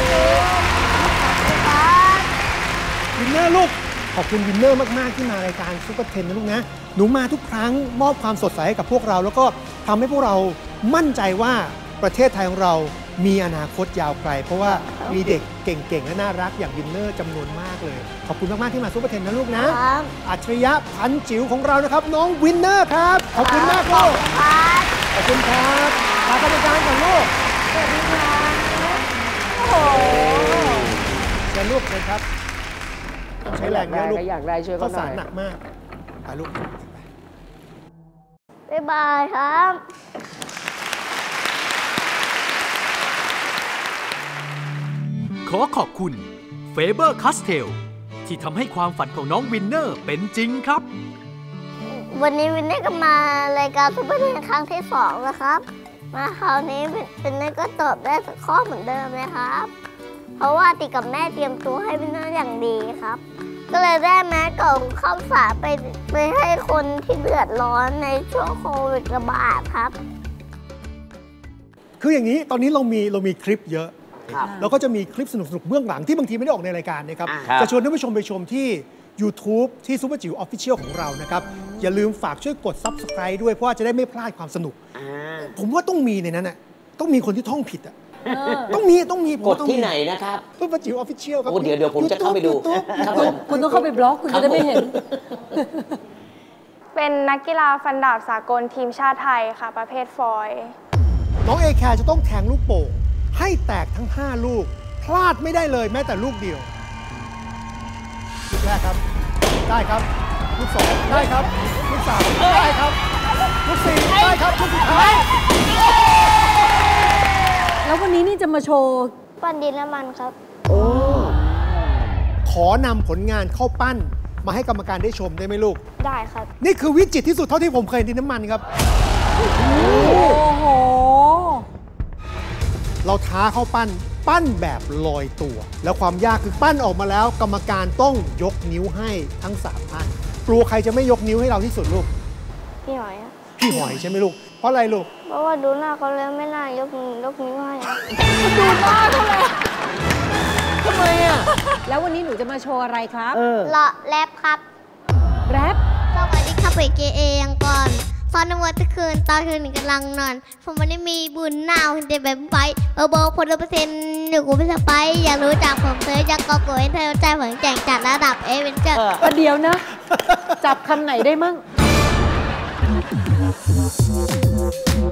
วินเนอร์ลูกขอบคุณวินเนอร์มากๆที่มารายการซุปเปอร์เทนนะลูกนะหนูมาทุกครั้งมอบความสดใสให้กับพวกเราแล้วก็ทำให้พวกเรามั่นใจว่าประเทศไทยของเรามีอนาคตยาวไกลเพราะว่ามีเด็กเก่งๆและน่ารักอย่างวินเนอร์จำนวนมากเลยขอบคุณมากๆที่มาซุปเปอร์เทนนะลูกนะอัจฉริยะพันจิ๋วของเรานะครับน้องวินเนอร์ครับขอบคุณมากลูกขอบคุณครับลากรรมการก่อนลูกสวัสดีครับโอ้โหเชิญลูกเลยครับใช้แรงเยอะลูกอยากได้ช่วยเขาหน่อยหนักมากไปลูกบ๊ายบายครับขอขอบคุณเฟเบอร์คาสเทลที่ทำให้ความฝันของน้องวินเนอร์เป็นจริงครับวันนี้วินเนอร์ก็มารายการซุปเปอร์เทนครั้งที่2นะครับมาคราวนี้วินเนอร์ก็ตอบได้สักข้อเหมือนเดิมเลยครับเพราะว่าติกับแม่เตรียมตัวให้วินเนอร์อย่างดีครับก็เลยได้แมสกับข้าวสารไปให้คนที่เดือดร้อนในช่วงโควิดระบาดครับคืออย่างนี้ตอนนี้เรามีคลิปเยอะแล้วก็จะมีคลิปสนุกๆเบื้องหลังที่บางทีไม่ได้ออกในรายการนะครับจะชวนท่านผู้ชมไปชมที่ YouTube ที่ซุปเปอร์จิ๋ว Official ของเรานะครับอย่าลืมฝากช่วยกด Subscribe ด้วยเพราะว่าจะได้ไม่พลาดความสนุกผมว่าต้องมีในนั้นน่ะต้องมีคนที่ท่องผิดอ่ะต้องมีกดที่ไหนนะครับซุปเปอร์จิ๋ว Official ครับเดี๋ยวผมจะเข้าไปดูครับผมคุณต้องเข้าไปบล็อกคุณจะได้ไม่เห็นเป็นนักกีฬาฟันดาบสากลทีมชาติไทยค่ะประเภทฟอยล์น้องเอแคร์จะต้องแทงลูกโป่งให้แตกทั้ง5ลูกพลาดไม่ได้เลยแม้แต่ลูกเดียวลูกแรกครับได้ครับลูก2ได้ครับลูก3ได้ครับลูก4ได้ครับลูกสุดท้ายแล้ววันนี้นี่จะมาโชว์ปั้นดินน้ำมันครับขอนำผลงานเข้าปั้นมาให้กรรมการได้ชมได้ไหมลูกได้ครับนี่คือวิจิตรที่สุดเท่าที่ผมเคยเห็นดินน้ำมันครับโอ้โหเราท้าเข้าปั้นแบบลอยตัวแล้วความยากคือปั้นออกมาแล้วกรรมการต้องยกนิ้วให้ทั้ง3ท่านกลัวใครจะไม่ยกนิ้วให้เราที่สุดลูกพี่หอยพี่หอยใช่ไหมลูกเพราะอะไรลูกเพราะว่าดูหน้าเขาแล้วไม่น่ายกนิ้วให้ดูหน้าเขาเลยทำไมอ่ะแล้ววันนี้หนูจะมาโชว์อะไรครับแรปครับแรปสวัสดีครับเปิดเกเอยังก่อนตอนนวันทุกคืนตอนคืนกำลังนอนผมวันนี้มีบุญหนาวเดี๋ยวแบบไปบอกคนละ100%เดี๋ยวกูไม่สบายอยากรู้จักผมเธออยากก็โกยเธอใจผมแจกจัดระดับเอเวนเจอร์เดี๋ยวนะจับคำไหนได้มั่ง